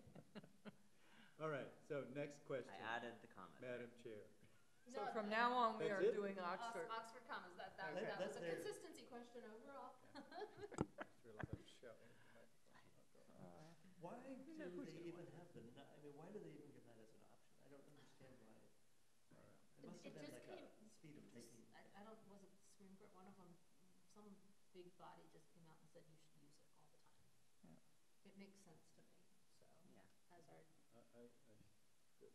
All right, so next question, I added the comment. Madam Chair. So No, from now on, we That's are it? doing Oxford. Oxford commas, that Okay. was a There. consistency question overall. I just realized I was shouting into the microphone. Why do who's they gonna even want have the, I mean, why do they even give that as an option? I don't understand why. It must It have been just like a came- speed of taking. I don't, was it the Supreme Court, one of them, some big body just came out and said you should use it all the time. Yeah. It makes sense to me, so, Yeah. as our, Good.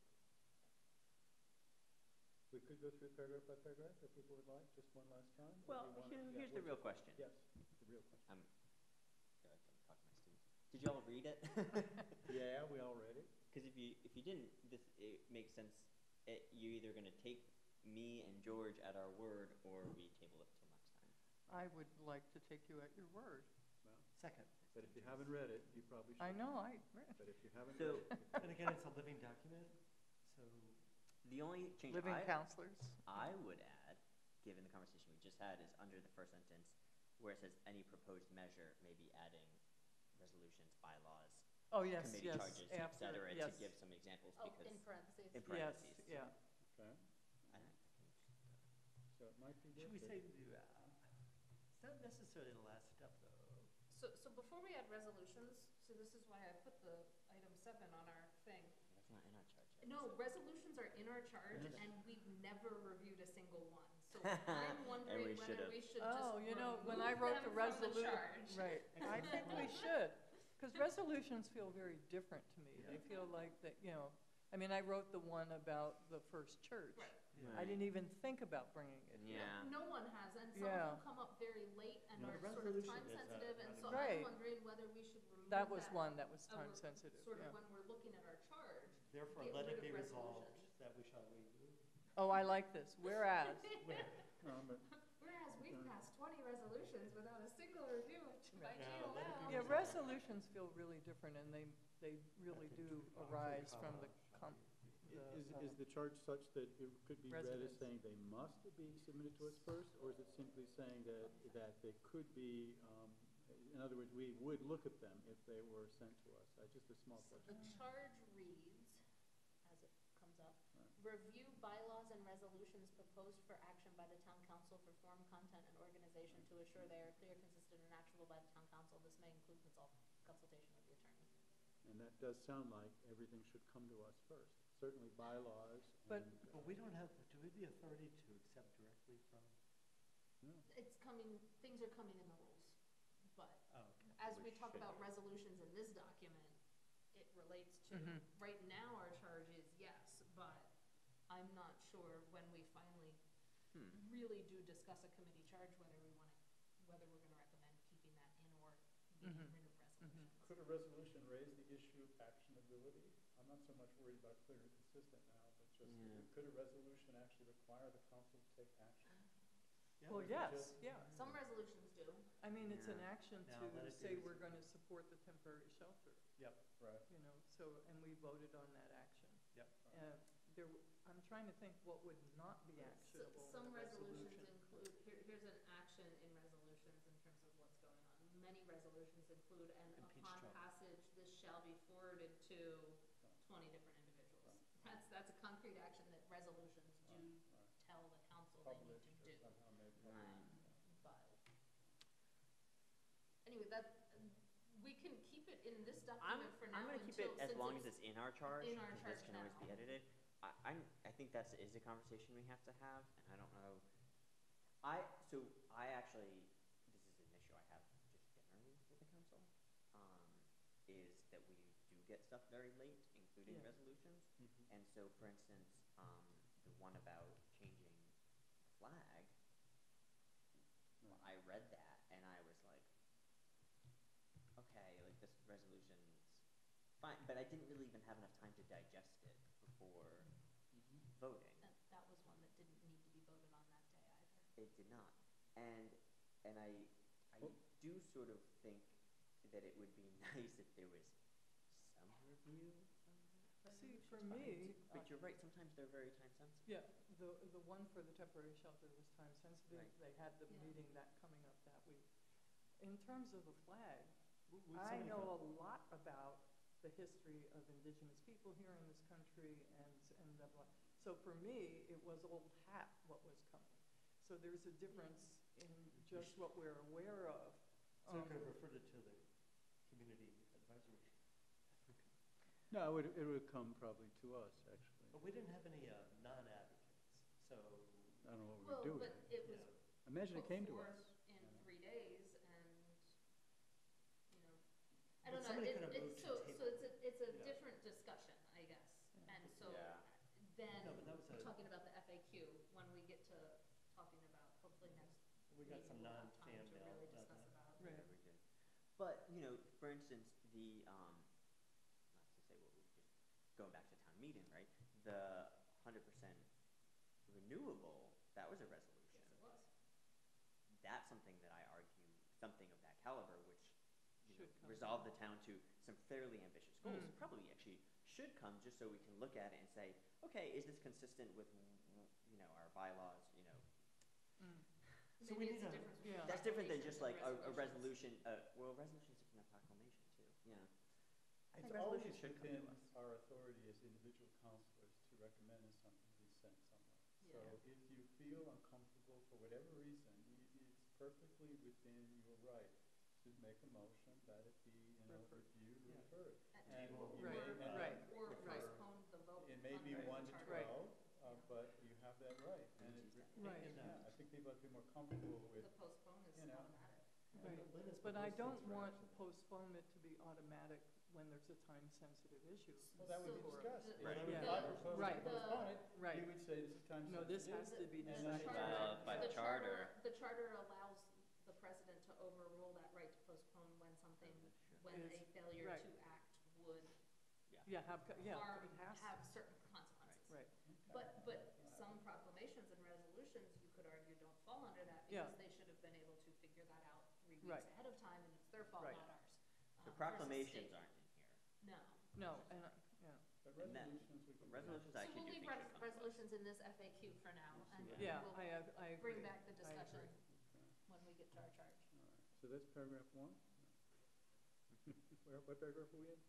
We could go through paragraph by paragraph if people would like, just one last time. or Well, do you wanna- here's the what's real your- question. Yes, the real question. I feel like I'm talking to my students. Did you all read it? Yeah, we all read it. Because if you didn't, it makes sense. You're either going to take me and George at our word, or we table it till next time. I would like to take you at your word. Well, Second. but if you haven't read it, you probably should. I know, But if you haven't So- read it, And again, it's a living document, so. The only change living counselors. I would add, given the conversation we just had, is under the first sentence where it says any proposed measure may be adding resolutions, bylaws, Oh, yes, committee yes, charges, et after, cetera, yes. to give some examples oh, because in parentheses. in Yes, parentheses. yeah. okay, I can so it might be Should worth we it. say, it's not necessarily the last step, though. So before we add resolutions, so this is why I put the item 7 on our thing. that's not in our charge yet. No, resolutions are in our charge, and we've never reviewed a single one. So I'm wondering we whether should've. we should Oh, just you know, when remove I wrote them the from resolution, charge. right, I think we should, because resolutions feel very different to me. They feel like that, I mean, I wrote the one about the first church. Right. I didn't even think about bringing it. Yeah. No one has, and some Yeah. of them come up very late and No, are the sort of resolution time is, sensitive, and so Right. I'm wondering whether we should remove That was that, one that was uh, time sensitive, sort of yeah. when we're looking at our charge. Therefore, Get let rid it be of resolved resolutions. that we shall remove. Oh, I like this, whereas, But Whereas we've passed 20 resolutions without a single review by No, let it be GLL. yeah, resolved. resolutions feel really different, and they really I think do to arise from the, Is the charge such that it could be read as Residents. saying they must be submitted to us first? Or is it simply saying that they could be, in other words, we would look at them if they were sent to us? Just a small So question. the charge reads, as it comes up, Right. review bylaws and resolutions proposed for action by the town council for form, content, and organization to assure they are clear, consistent, and actionable by the town council. This may include consultation with the attorney. And that does sound like everything should come to us first. Certainly bylaws But- and. But we don't have, do we have the authority to accept directly from, No. It's coming, things are coming in the rules, but oh, okay. as we Which talk should about be. resolutions in this document, it relates to, Mhm. right now our charge is yes, but I'm not sure when we finally really do discuss a committee charge, whether we're gonna recommend keeping that in or getting Mhm. rid of resolutions. Could a resolution raise the issue of actionability? I'm not so much worried about clear and consistent now, but just, Yeah. could a resolution actually require the council to take action? well, Yeah. yes, yeah. Some resolutions do. I mean, it's an Yeah. action Now, let to it be say we're resolved. gonna support the temporary shelter, Yep, Right. you know, so, and we voted on that action. yep. I'm trying to think what would not be So actionable in some a resolutions resolution. include, here's an action in resolutions in terms of what's going on. Many resolutions include, and Impeach upon Trump. passage, this shall be forwarded to 20 different individuals. That's a concrete action that resolutions do Right. tell the council they need to Published do. or somehow made Right. public. But, anyway, we can keep it in this I'm document for now gonna until, keep it as since long as it's it's in our charge, in our because charge this can always be now. edited. I think that is a conversation we have to have, and I don't know. So I actually, this is an issue I have just generally with the council, is that we do get stuff very late, including Yeah. resolutions. Mhm. And so, for instance, the one about changing the flag, well, I read that and I was like, okay, like this resolution's fine, but I didn't really even have enough time to digest it before voting. That was one that didn't need to be voted on that day either. It did not, and I Well- do sort of think that it would be nice if there was some review of that See, resolutions, for but me, but you're right, sometimes they're very time sensitive. yeah, the one for the temporary shelter was time sensitive. Right. They had the Yeah. meeting that coming up that week. In terms of the flag, We- I somebody know a come- lot about the history of indigenous people here in this country and blah, blah. So for me, it was old hat what was coming. So there's a difference in just what we're aware of. So I could have referred it to the community advisory. No, it would come probably to us, actually. But we didn't have any non-advocates, so, I don't know what Well, we do with but it. it was Imagine it put came to forth us. in you know. 3 days and, I But don't know, somebody could have moved to so table it's a Yeah. different discussion, I guess. And so Yeah. then, No, but that was a- talking about the FAQ, when we get to talking about, hopefully next we got meeting, some we'll have time non-fan to mail really about discuss that. about. Right. Yeah, we did. But, for instance, not to say what we just, going back to town meeting, right? The 100% renewable, that was a resolution. Yes, it was. That's something that I argue, something of that caliber, which Should come. resolve the town to some fairly ambitious goals, Mm. probably actually should come just so we can look at it and say, okay, is this consistent with, our bylaws, So we Maybe it's need a a- difference between Yeah. That's different than just like proclamations a and resolution, resolutions are from a proclamation too, yeah. I think It's always resolutions should come to within us. our authority as individual counselors to recommend that something be sent somewhere. So Yeah. if you feel uncomfortable for whatever reason, it's perfectly within your right to make a motion that it be, Referred. reviewed, Yeah. referred. And- And Table. you may Right, end up right. Or refer- postpone the vote. It may be on the 1 to charter. 12, Yeah. but you have that right. And Use that. Right. yeah, I think people have to be more comfortable with, The postpone is you know, automatic. Right. Lynn has But I proposed don't things for want action. postponement to be automatic when there's a time-sensitive issue. Well, that would be So discussed. the- Right. If Yeah. I proposed to Right. postpone it, Right. you would say this is time sensitive. No, this has to be And The then- decided. By the charter. The charter allows the president to overrule that right to postpone when something, when a Is- failure right. to act would Yeah, yeah, harm, it has have to, certain consequences. right. But some proclamations and resolutions, you could argue, don't fall under that Yeah. because they should have been able to figure that out 3 weeks Right. ahead of time, and it's their fault, Right. not ours. So versus proclamations state. aren't in here. No. No, and, yeah, But And that- resolutions, we can. Resolutions So I actually we'll do leave think should come to us. resolutions in this FAQ for now, and Yeah. yeah, we'll I agree. bring back the I agree. discussion Okay. when we get to our charge. All right, so that's paragraph 1? What paragraph are we in?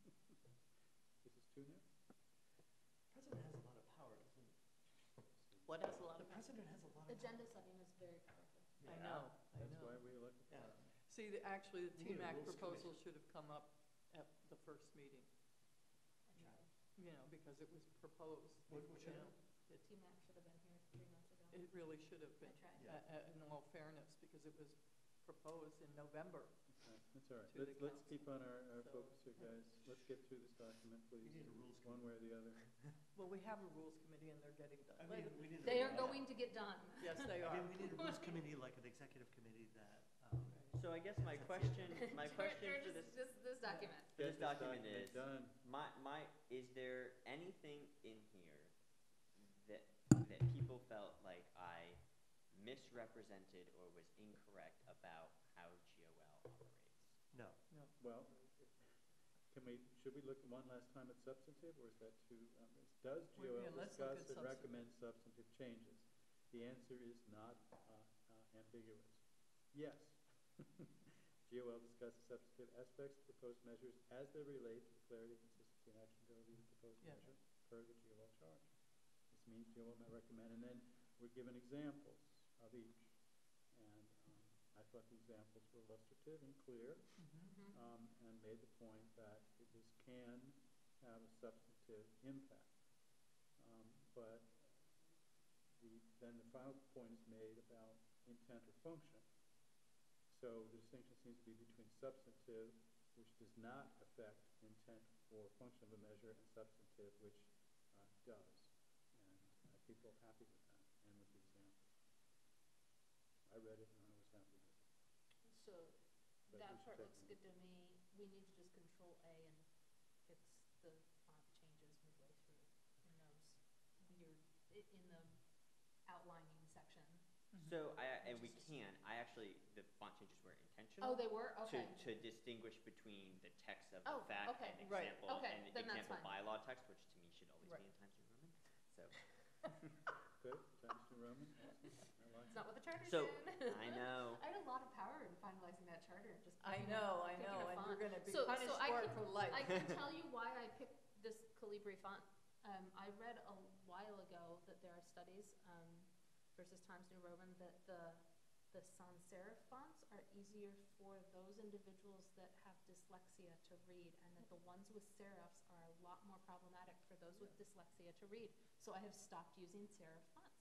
This is 2 now? President has a lot of power, doesn't he? What has a lot The of, president has a lot of power. Agenda setting is very powerful. I Yeah. know, I That's why know. we elect the Yeah. president. See, actually, the We need a TMAC rules proposal committee. should have come up at the first meeting, I tried. because it was proposed. What you should know. it? TMAC should have been here 3 months ago. It really should have I been, tried. Yeah. in all fairness, because it was proposed in November. Okay, that's all right. To the Let's council. keep on our So- focus here, guys. Let's get through this document, We please, need a rules one way or the other. Well, we have a rules committee and they're getting done. I mean, we need a. They are yeah. going to get done. Yes, they I are. mean, we need a rules committee, like an executive committee that, So I guess my question for This document. this Get document is, done. is there anything in here that people felt like I misrepresented or was incorrect about how GOL operates? no. Well, should we look one last time at substantive, or is that too, does Well, GOL yeah, let's look discuss at and recommend substantive changes? The answer is not ambiguous. Yes. GOL discusses substantive aspects of proposed measures as they relate to the clarity, consistency, and actionability of the proposed Yeah. measure per the GOL charge. This means GOL may recommend, and then we're given examples of each. And I thought the examples were illustrative and clear, and made the point that this can have a substantive impact. But then the final point is made about intent or function. So the distinction seems to be between substantive, which does not affect intent or function of a measure, and substantive, which does. And people are happy with that and with the examples. I read it and I was happy with it. So But we that should part take looks them. good to me. We need to just control A and fix the font changes midway through in those weird, in the outlining section. So we can, the font changes were intentional. Oh, they were? Okay. To distinguish between the text of Oh, the fact okay. and Right. example, Okay, and then that's example fine. bylaw text, which to me should always Right. be in Times New Roman. So, Good, Times New Roman, awesome. I like It's it. not what the charter's So, in. I know. I had a lot of power in finalizing that charter, just I picking know, picking a and font. you're gonna be So punished I for it can- for life. I can tell you why I picked this Calibri font. I read a while ago that there are studies versus Times New Roman that the sans serif fonts are easier for those individuals that have dyslexia to read, and that the ones with serifs are a lot more problematic for those with dyslexia to read. So I have stopped using serif fonts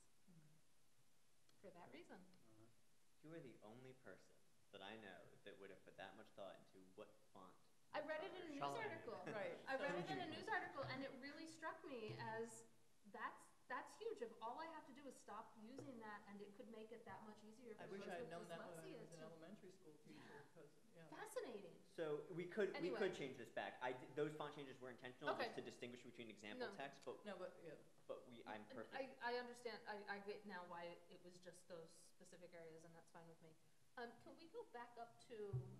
for that reason. All right. You are the only person that I know that would have put that much thought into what font. I read it in a news Charlotte. article. Right. I read it in a news article, and it really struck me as that's huge. If all I have to do is stop using that, and it could make it that much easier I for wish those I had with known that when I dyslexia was an to- elementary school teacher, because, yeah. Fascinating. So we could Anyway. change this back. Those font changes were intentional Okay. just to distinguish between example No. text, but No, but, yeah, I'm And perfect. I understand. I get now why it was just those specific areas, and that's fine with me. Can we go back up to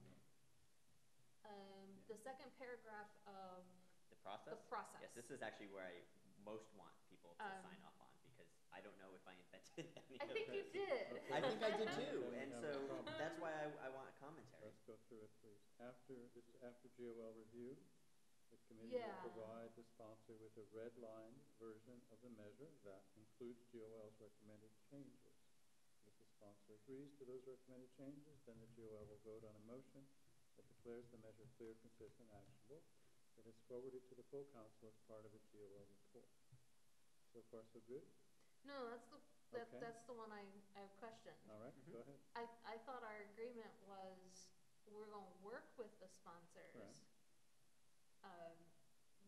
the second paragraph of The process? the process? Yes, this is actually where I most want people to Um, sign off on, because I don't know if I invented any I of think this. you did. Okay. I think I did Okay, too, we and have so a problem. that's why I want a commentary. Let's go through it, please. This is after GOL review, the committee Yeah. will provide the sponsor with a red-lined version of the measure that includes GOL's recommended changes. If the sponsor agrees to those recommended changes, then the GOL will vote on a motion that declares the measure clear, consistent, actionable, that is forwarded to the full council as part of a GOL report. So far, so good? No, Okay. that's the one I questioned. All right, Mhm. go ahead. I thought our agreement was we're going to work with the sponsors Right.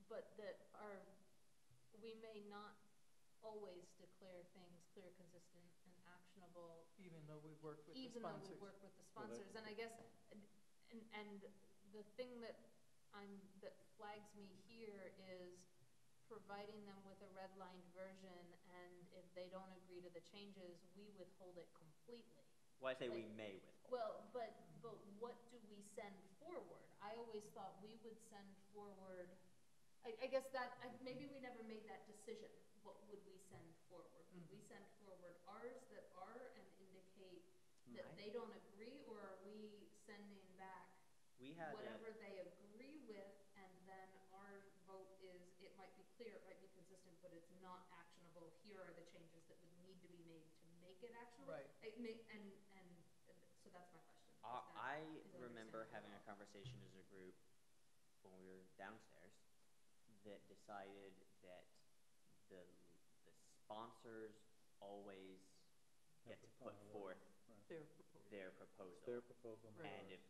but that are, we may not always declare things clear, consistent, and actionable, Even though we work with the even though we sponsors. work with the Well, that- sponsors. And I guess, and the thing that that flags me here is providing them with a redlined version, and if they don't agree to the changes, we withhold it completely. Well, I say we Like- may withhold. Well, but what do we send forward? I always thought we would send forward, I guess that, maybe we never made that decision. What would we send forward? Would we send forward ours that are and indicate that I- they don't agree, or are we sending back We had whatever they agree with, and then our vote is, it might be clear, it might be consistent, but it's not actionable. Here are the changes that would need to be made to make it actionable. Right. And so that's my question. Is that- I is that remember understandable having at a all? conversation as a group when we were downstairs that decided that the sponsors always get to put forth Right. Their proposal. their proposal. Their proposal. not Right. And ours.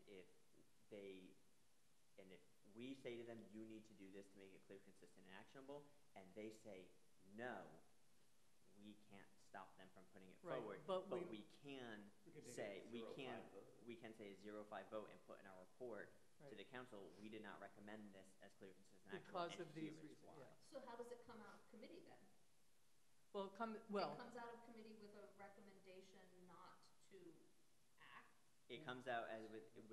if we say to them, you need to do this to make it clear, consistent, and actionable, and they say no, we can't stop them from putting it Right, forward. but But we- we can We can take say, a we 0-5 can, vote. we can say a 0-5 vote and put in our report to Right. the council, we did not recommend this as clear, consistent, and actionable, Because and of these here is reasons, why. yeah. So how does it come out of committee then? Well, It comes out of committee with a recommendation not to act? It comes out as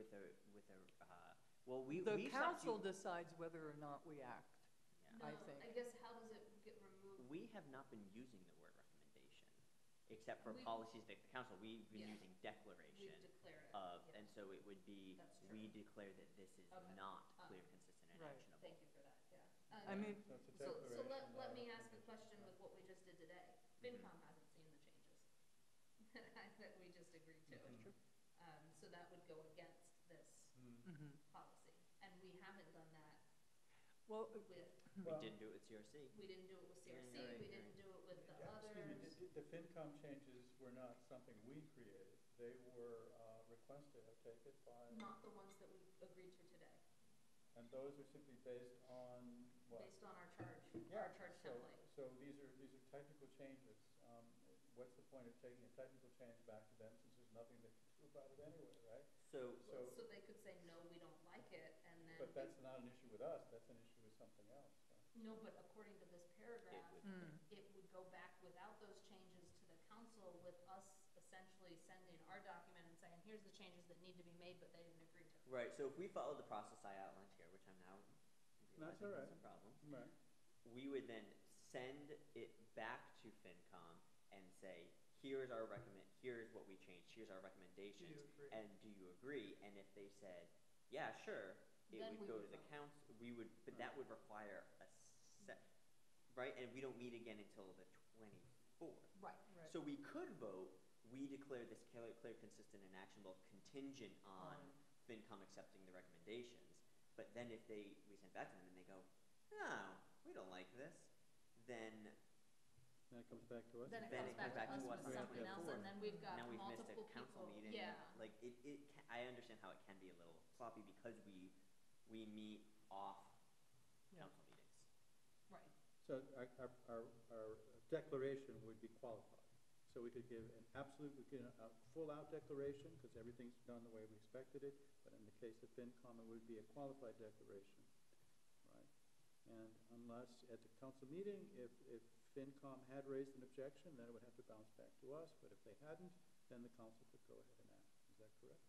well, we the stopped council u- decides whether or not we act. yeah. I No, think. I guess how does it get removed? We have not been using the word recommendation, except for We- policies that the council, we've been Yeah. using We've declaration declared it. of, yeah. and so it would be, That's we true. declare that this is Okay. not Ah. clear, consistent, and Right. actionable. Thank you for that, yeah. I mean, So it's a So declaration, let not a me ask a recommendation. question with what we just did today. FinCom hasn't seen the changes that we just agreed to. That's true. So that would go against this Mhm. policy. And we haven't done that Well, with, We Well- didn't do it with CRC. we didn't do it with Yeah, CRC, you're right, we you're didn't do it with the Yeah, others. excuse me, the FinCom changes were not something we created. They were requested, I take it, by, Not the ones that we agreed to today, and those are simply based on what? based on our charge Yeah, template. so these are technical changes. What's the point of taking a technical change back to them since there's nothing they can do about it anyway, right? So, So- So they could say, no, we don't like it, and then. But that's not an issue with us, that's an issue with something else, right? No, but according to this paragraph, would- it would go back without those changes to the council with us essentially sending our document and saying, here's the changes that need to be made, but they didn't agree to. right, so if we followed the process I outlined here, which I'm now That's realizing all is right. a problem, Right. we would then send it back to FinCom and say, here's what we changed, here's our recommendations. Do you agree? And do you agree? And if they said, yeah, sure, it Then would we go would to the vote. council, but that would require a set, right? And we don't meet again until the 24th. Right. right. So we could vote, we declare this clear, consistent, and actionable contingent on FinCom accepting the recommendations. But then if we send back to them and they go, no, we don't like this, then Then it comes back to us. Then it Then comes it back comes back to to us us with on the something else, 24th. and then we've got now we've missed multiple a council people. meeting. Yeah. Like I understand how it can be a little sloppy because we meet off Yeah. council meetings. Right. So our declaration would be qualified. So we could give an absolute, we could a full-out declaration, because everything's done the way we expected it, but in the case of FinCom, it would be a qualified declaration, right? And unless, at the council meeting, if FinCom had raised an objection, then it would have to bounce back to us, but if they hadn't, then the council could go ahead and act. Is that correct?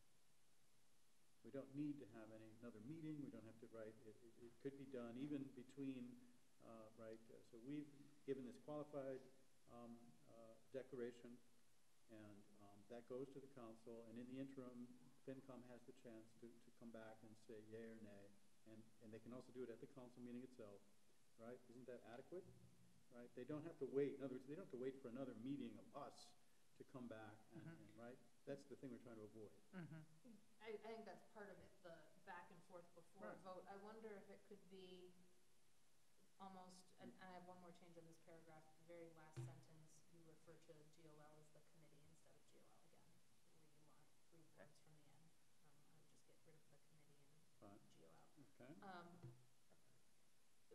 We don't need to have another meeting, we don't have to write, it could be done even between, right, so we've given this qualified declaration, and that goes to the council, and in the interim, FinCom has the chance to come back and say yea or nay, and they can also do it at the council meeting itself, right? Isn't that adequate? Right? They don't have to wait, in other words, they don't have to wait for another meeting of us to come back, and right? That's the thing we're trying to avoid. I think that's part of it, the back and forth before a Right. vote. I wonder if it could be almost, and I have one more change in this paragraph, the very last sentence, you refer to GOL as the committee instead of GOL again. Three words from the end. I would just get rid of the committee Fine. and GOL. Okay?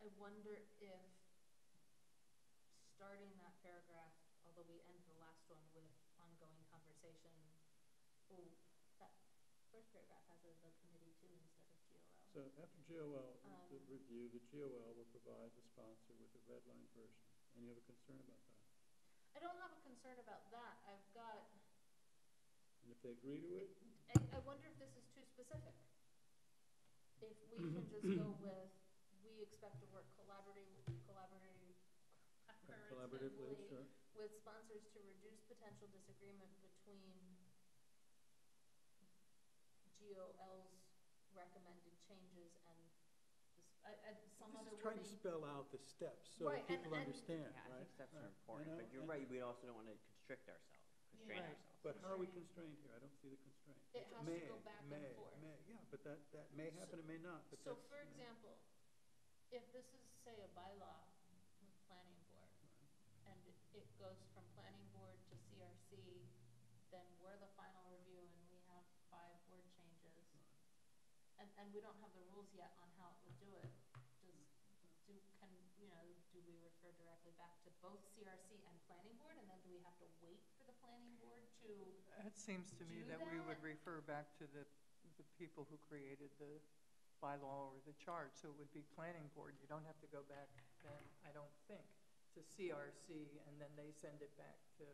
I wonder if starting that paragraph, although we ended the last one with ongoing conversation, oh, that first paragraph has the committee too instead of GOL. So after GOL, the Um, review, the GOL will provide the sponsor with a red line version. Any other concern about that? I don't have a concern about that. I've got, And if they agree to it, I wonder if this is too specific. If we can just go with, we expect to work collaboratively sure. with sponsors to reduce potential disagreement between GOL's recommended changes and some This other is trying to wording. spell out the steps so Right, that people and- understand, Yeah, I right? think steps are Right. important, You know, but you're and- right, we also don't want to constrain ourselves. Right. But how are we Constrained. constrained here? I don't see the constraint. It It's has to may, go back and may, forth. May, yeah, but that may happen, it may not, but So that's. for example, if this is, say, a bylaw from the planning board, and it goes from planning board to CRC, then we're the final review and we have 5 word changes. And we don't have the rules yet on how it would do it. Do we refer directly back to both CRC and planning board, and then do we have to wait for the planning board to? It seems to me Do that we would that? refer back to the people who created the bylaw or the chart, so it would be planning board. You don't have to go back then, I don't think, to CRC, and then they send it back to,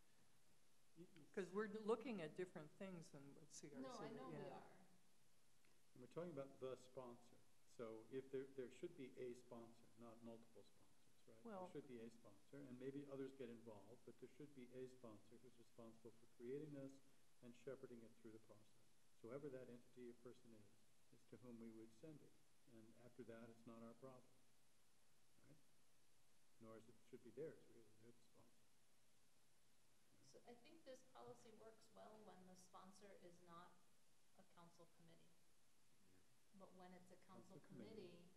because we're looking at different things than what CRC, No, I know we yeah. are. And we're talking about the sponsor. So if there should be a sponsor, not multiple sponsors, right? Well- There should be a sponsor, and maybe others get involved, but there should be a sponsor who's responsible for creating this and shepherding it through the process. So whoever that entity or person is to whom we would send it. And after that, it's not our problem, right? Nor is it, should be theirs, really. They're the sponsor. So I think this policy works well when the sponsor is not a council committee. But when it's a council Council committee. committee,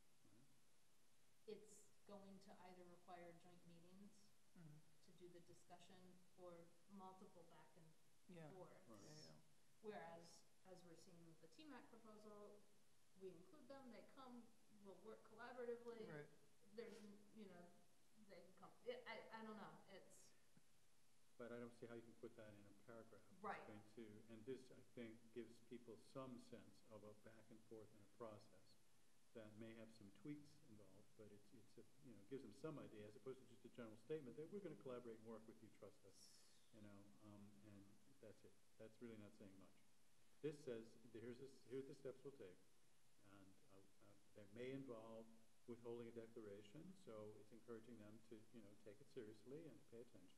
Right? it's going to either require joint meetings Mhm. to do the discussion or multiple back and Yeah. forths. Right. Yeah, yeah. Whereas, as we're seeing with the TMAC proposal, we include them, they come, we'll work collaboratively. Right. There's, they come, I don't know, it's, But I don't see how you can put that in a paragraph. It's Right. going to, and this, I think, gives people some sense of a back and forth in a process that may have some tweaks involved, but gives them some idea, as opposed to just a general statement that we're gonna collaborate and work with you, trust us, and that's it. That's really not saying much. This says, here's the steps we'll take, and they may involve withholding a declaration, so it's encouraging them to, take it seriously and pay attention.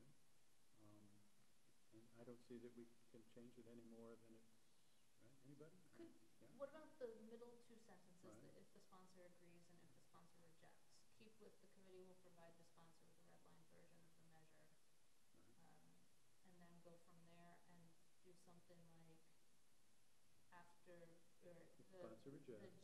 And I don't see that we can change it any more than it's, right, anybody? Could, Yeah. what about the middle 2 sentences, Right. that if the sponsor agrees and if the sponsor rejects? Keep with the committee will provide the sponsor with a red line version of the measure. And then go from there and do something like after, or If the sponsor rejects. GOL, I'm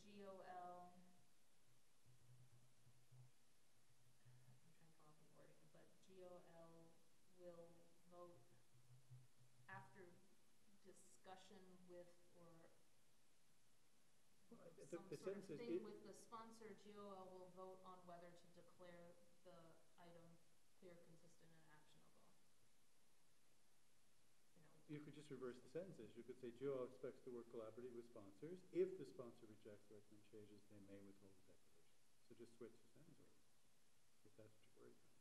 trying to come up with wording, but GOL will vote after discussion with, or Well, the some sort of sentence is, thing with the sponsor, GOL will vote on whether to declare the item clear, consistent, and actionable. you could just reverse the sentences. You could say, GOL expects to work collaboratively with sponsors. If the sponsor rejects the recommended changes, they may withhold the declaration. So just switch the sentence order, if that's what you're worried about.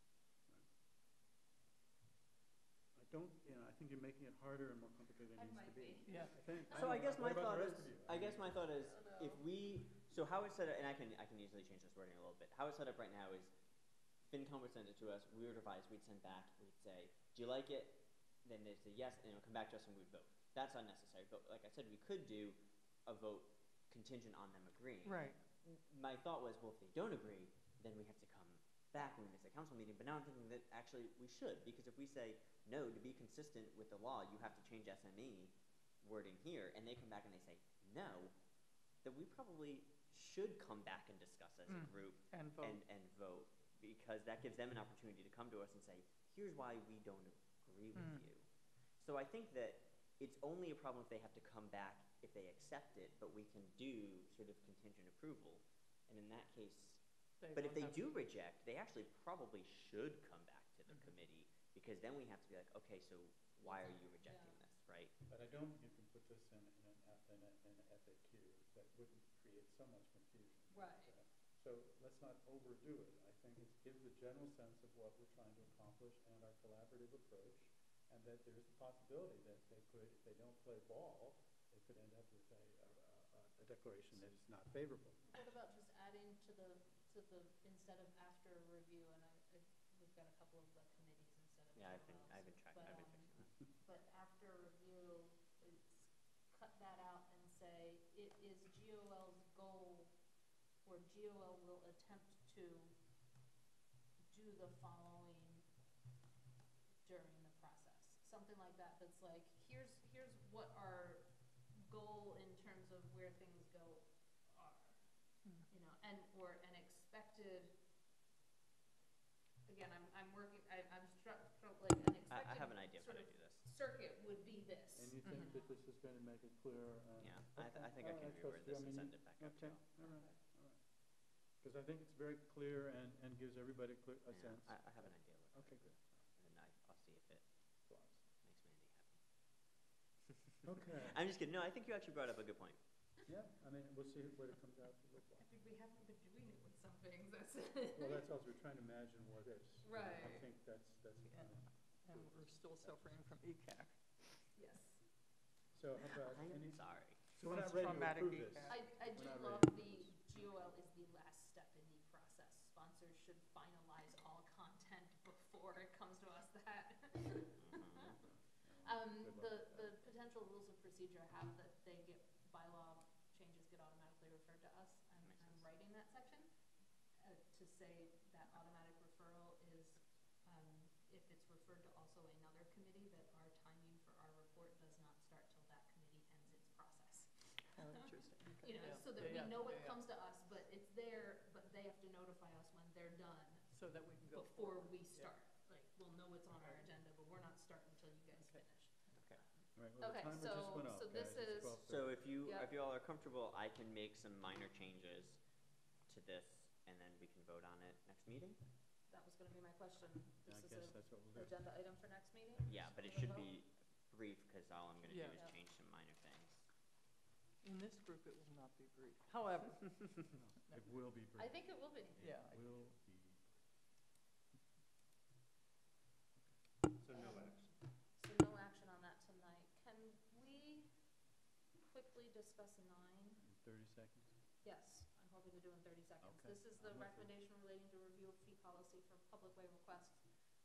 Right? I don't, I think you're making it harder and more complicated than it needs to be. Yeah. I think. So I don't guess know. my What about thought the is, rest of you? I guess my thought is, I don't if we, so how it's set up, and I can easily change this wording a little bit. How it's set up right now is, FinCom would send it to us, we would revise, we'd send back, we'd say, do you like it? Then they'd say yes, and it would come back to us and we'd vote. That's unnecessary, but like I said, we could do a vote contingent on them agreeing. Right. My thought was, well, if they don't agree, then we have to come back when we miss a council meeting, but now I'm thinking that actually we should, because if we say, no, to be consistent with the law, you have to change SME wording here, and they come back and they say no, then we probably should come back and discuss as a group And vote. and vote, because that gives them an opportunity to come to us and say, here's why we don't agree with you. So I think that it's only a problem if they have to come back if they accept it, but we can do sort of contingent approval. And in that case, But if won't they have do to- reject, they actually probably should come back to the committee, because then we have to be like, okay, so why are you rejecting this, right? But I don't think you can put this in an FAQ that wouldn't create so much confusion. Right. So let's not overdo it. I think it gives a general sense of what we're trying to accomplish and our collaborative approach, and that there's a possibility that they could, if they don't play ball, they could end up with a declaration that is not favorable. What about just adding to the, instead of after review, and we've got a couple of the committees instead of. Yeah, I've GLLs, been fixing but, that. But after review, it's cut that out and say, it is GOL's goal, or GOL will attempt to do the following during the process. Something like that, that's like, here's what our goal in terms of where things go are. You know, and, or an expected, again, I'm working, I'm struck, like, an expected. I have an idea of how sort to of do this. Circuit would be this. And you think that this is going to make it clear? Yeah, I think I can reword this and send it back up to Okay, you. all right. Because I think it's very clear and gives everybody a Yeah, sense. I have an idea. What Okay, good. And I'll see if it Flies. makes Mandy happy. Okay. I'm just kidding. No, I think you actually brought up a good point. Yeah, I mean, we'll see what it comes out to look I like. think we haven't been doing it with some things, that's. Well, that's also, we're trying to imagine what is. I Right. think that's kind of. And we're still suffering from E ECAC. Yes. So how about I'm any? sorry. So we're not Most ready to traumatic approve this. ECAC. I do We're not love ready. the GOL is the last step in the process. Sponsors should finalize all content before it comes to us that. Good luck with The that. potential rules of procedure have that they get, bylaw changes get automatically referred to us. I'm writing that section to say that automatic referral is, if it's referred to also another committee, that our timing for our report does not start till that committee ends its process. Oh, interesting. Okay, You know, yeah, so that yeah, we know it yeah, yeah. comes to us, but it's there, but they have to notify us when they're done So that we can go before forward. we Yeah. start. Like, we'll know it's on our agenda, but we're not starting until you guys Okay. finish. Okay. All right, well, the Okay, timer just went so off, this guys. It's is- 12:30. So if you Yeah. all are comfortable, I can make some minor changes to this, and then we can vote on it next meeting. That was gonna be my question. I This guess is that's what we'll an do. agenda item for next meeting? Yeah, but it Wanna should vote? be brief, because all I'm gonna Yeah. do is Yeah. change some minor things. In this group, it will not be brief. However, It will be brief. I think it will be. yeah, It will be. So no action. So no action on that tonight. Can we quickly discuss 9? In 30 seconds? Yes, I'm hoping to do in 30 seconds. Okay, This is the I'm with you. recommendation relating to review of fee policy for public way requests.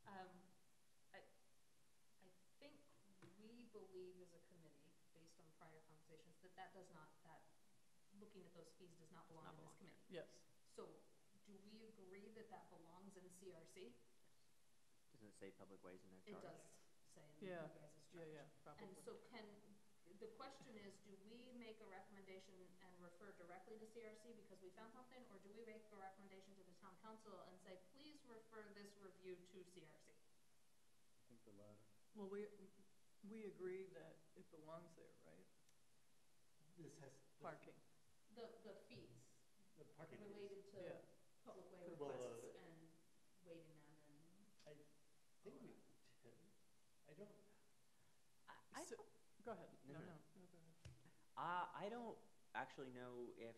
I think we believe as a committee, based on prior conversations, that does not, that looking at those fees does not belong not in this belong committee. yes. So do we agree that that belongs in CRC? Doesn't it say public ways in their It charge? does say in Yeah, you guys' yeah, charge. yeah, probably. And so the question is, do we make a recommendation and refer directly to CRC because we found something, or do we make a recommendation to the town council and say, please refer this review to CRC? I think the latter. Well, we agree that it belongs there, right? This has. Parking. The fees The parking fees. related to Yeah. public way Well, requests and waiting them and. I think we, I don't, I So- Go ahead. No, No, no. no, no, go ahead. I don't actually know if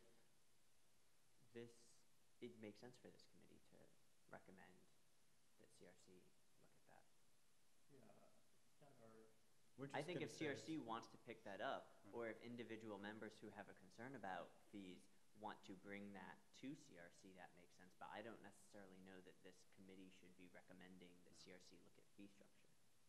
it makes sense for this committee to recommend that CRC look at that. yeah, it's not our, We're I just think gonna if say CRC wants to pick that up, Right. or if individual members who have a concern about fees want to bring that to CRC, that makes sense. But I don't necessarily know that this committee should be recommending that CRC look at fee structure.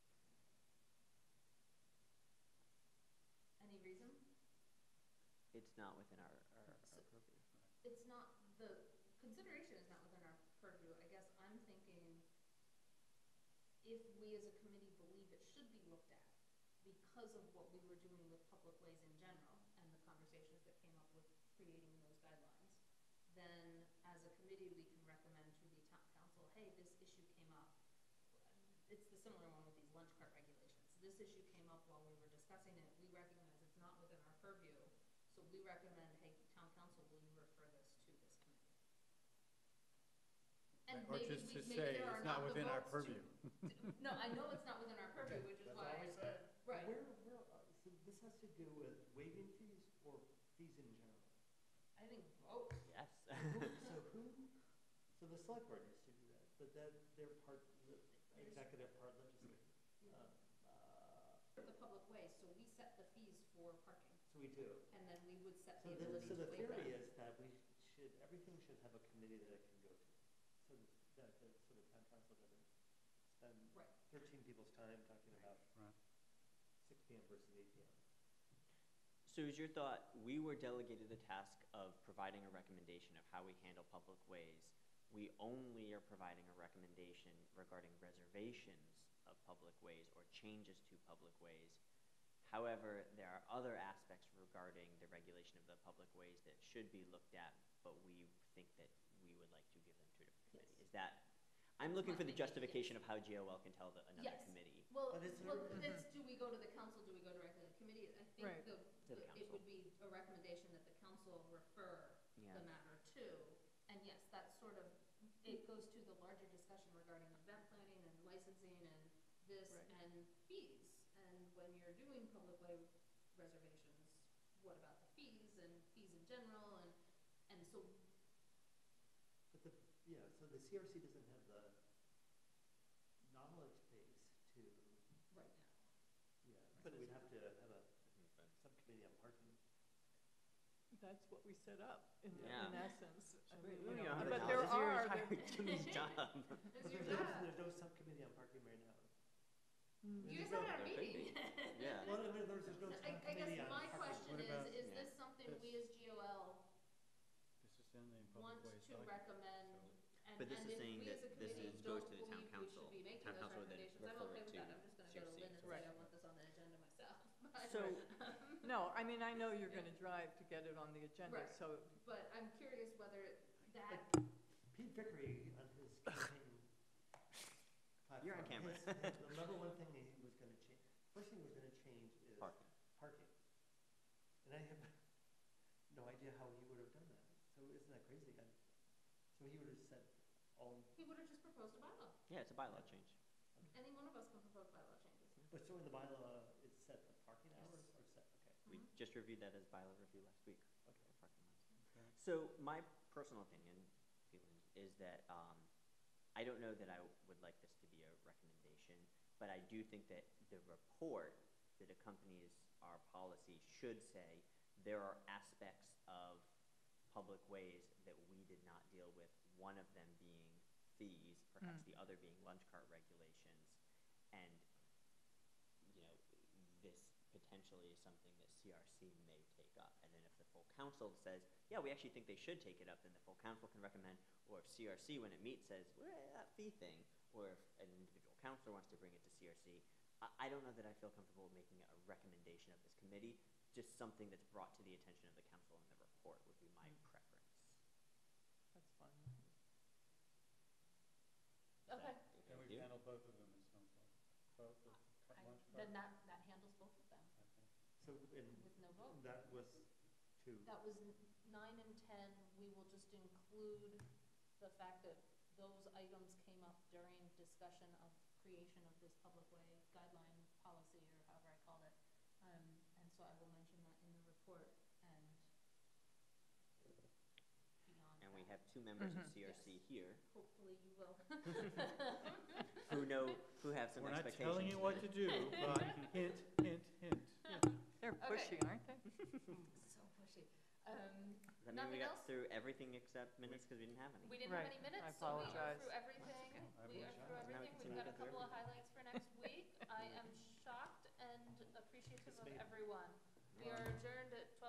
Any reason? It's not within our So- purview. It's not, the consideration is not within our purview. I guess I'm thinking if we as a committee believe it should be looked at because of what we were doing with public ways in general and the conversations that came up with creating those guidelines, then as a committee, we can recommend to the town council, hey, this issue came up. It's the similar one with these lunch cart regulations. This issue came up while we were discussing it. We recognize it's not within our purview. So we recommend, hey, town council, will you refer this to this committee? And Or maybe, just to maybe say, there are it's not the within our votes purview. No, I know it's not within our purview, which is That's why all I we said, right. So this has to do with waiving fees or fees in general? I think both. Yes. So the select board used to do that, but they're part, executive, part legislative. The public way, so we set the fees for parking, So we do. and then we would set So the ability so to the waive theory them. is that everything should have a committee that it can go to. So that the sort of town council doesn't spend Right. 13 people's time talking about Right. 6 PM versus 8 PM. So is your thought, we were delegated the task of providing a recommendation of how we handle public ways. We only are providing a recommendation regarding reservations of public ways or changes to public ways. However, there are other aspects regarding the regulation of the public ways that should be looked at, but we think that we would like to give them to a different committee. Is that, I'm looking for the justification of how GOL can tell another Yes. committee. Well, But it's it's, do we go to the council, do we go directly to the committee? I think Right. To the it council. would be a recommendation that the council refer Yeah. the matter to. And yes, that's sort of, it goes to the larger discussion regarding event planning and licensing and this Right. and fees. And when you're doing public way reservations, what about the fees and fees in general? And so, But so the CRC doesn't have the knowledge base to, right now. so we'd have to have a subcommittee on parking. That's what we set up, in Yeah. essence. I mean, We you don't know, have but the there knowledge. are, Here's Jimmy's job. It's your job. There's no subcommittee on parking right now. You There's guys no- had a there could meeting. Yeah. Well, there's no I subcommittee guess on my parking. question What about- is Yeah. this something we this? as GOL This is in the want public ways to document. recommend? But this And is if saying we that as a this committee is- goes don't to the town believe we council. should be making Town those council would then recommendations, I'm refer okay it with to that, I'm just gonna go to CRC. Lynn and say Right. I want this on the agenda myself. So, No, I mean, I know you're gonna drive to get it on the agenda, Right. so, But I'm curious whether that, Pete Vickery on his campaign platform. You're on camera. The number one thing he was gonna change, first thing he was gonna change is Parking. parking. And I have no idea how he would have done that. So isn't that crazy? So he would have said all, he would've just proposed a bylaw. yeah, it's a bylaw change. Any one of us can propose bylaw changes. but so in the bylaw, it's set the parking hours or set, okay. We Mhm. just reviewed that as bylaw review last week. Okay. for parking lots. Okay. So my personal opinion, feeling, is that I don't know that I would like this to be a recommendation, but I do think that the report that accompanies our policy should say there are aspects of public ways that we did not deal with, one of them being fees, perhaps the other being lunch cart regulations, and this potentially is something that CRC may take up. And then if the full council says, yeah, we actually think they should take it up, then the full council can recommend, or if CRC, when it meets, says, well, that fee thing, or if an individual councilor wants to bring it to CRC, I don't know that I feel comfortable making a recommendation of this committee. Just something that's brought to the attention of the council in the report would be my preference. that's fine. Okay. And we've handled both of them, it sounds like. Both the lunch cart, Then that handles both of them I think. So, and with no vote. that was to, That was 9 and 10, we will just include the fact that those items came up during discussion of creation of this public way guideline policy, or however I called it. And so I will mention that in the report and beyond And we that. have 2 members of Yes. CRC here Hopefully you will. who have some We're not expectations. telling you what to do, but hint, hint, hint. They're Okay. pushy, aren't they? So pushy. Does that mean we Nothing got else? through everything except minutes because we didn't have any? We didn't have Right. any minutes, I so we are apologize. through everything. I We are through apologize. Now we everything. can We've got a go through couple of highlights for next week. I am shocked and appreciative It's of made- everyone. We are adjourned at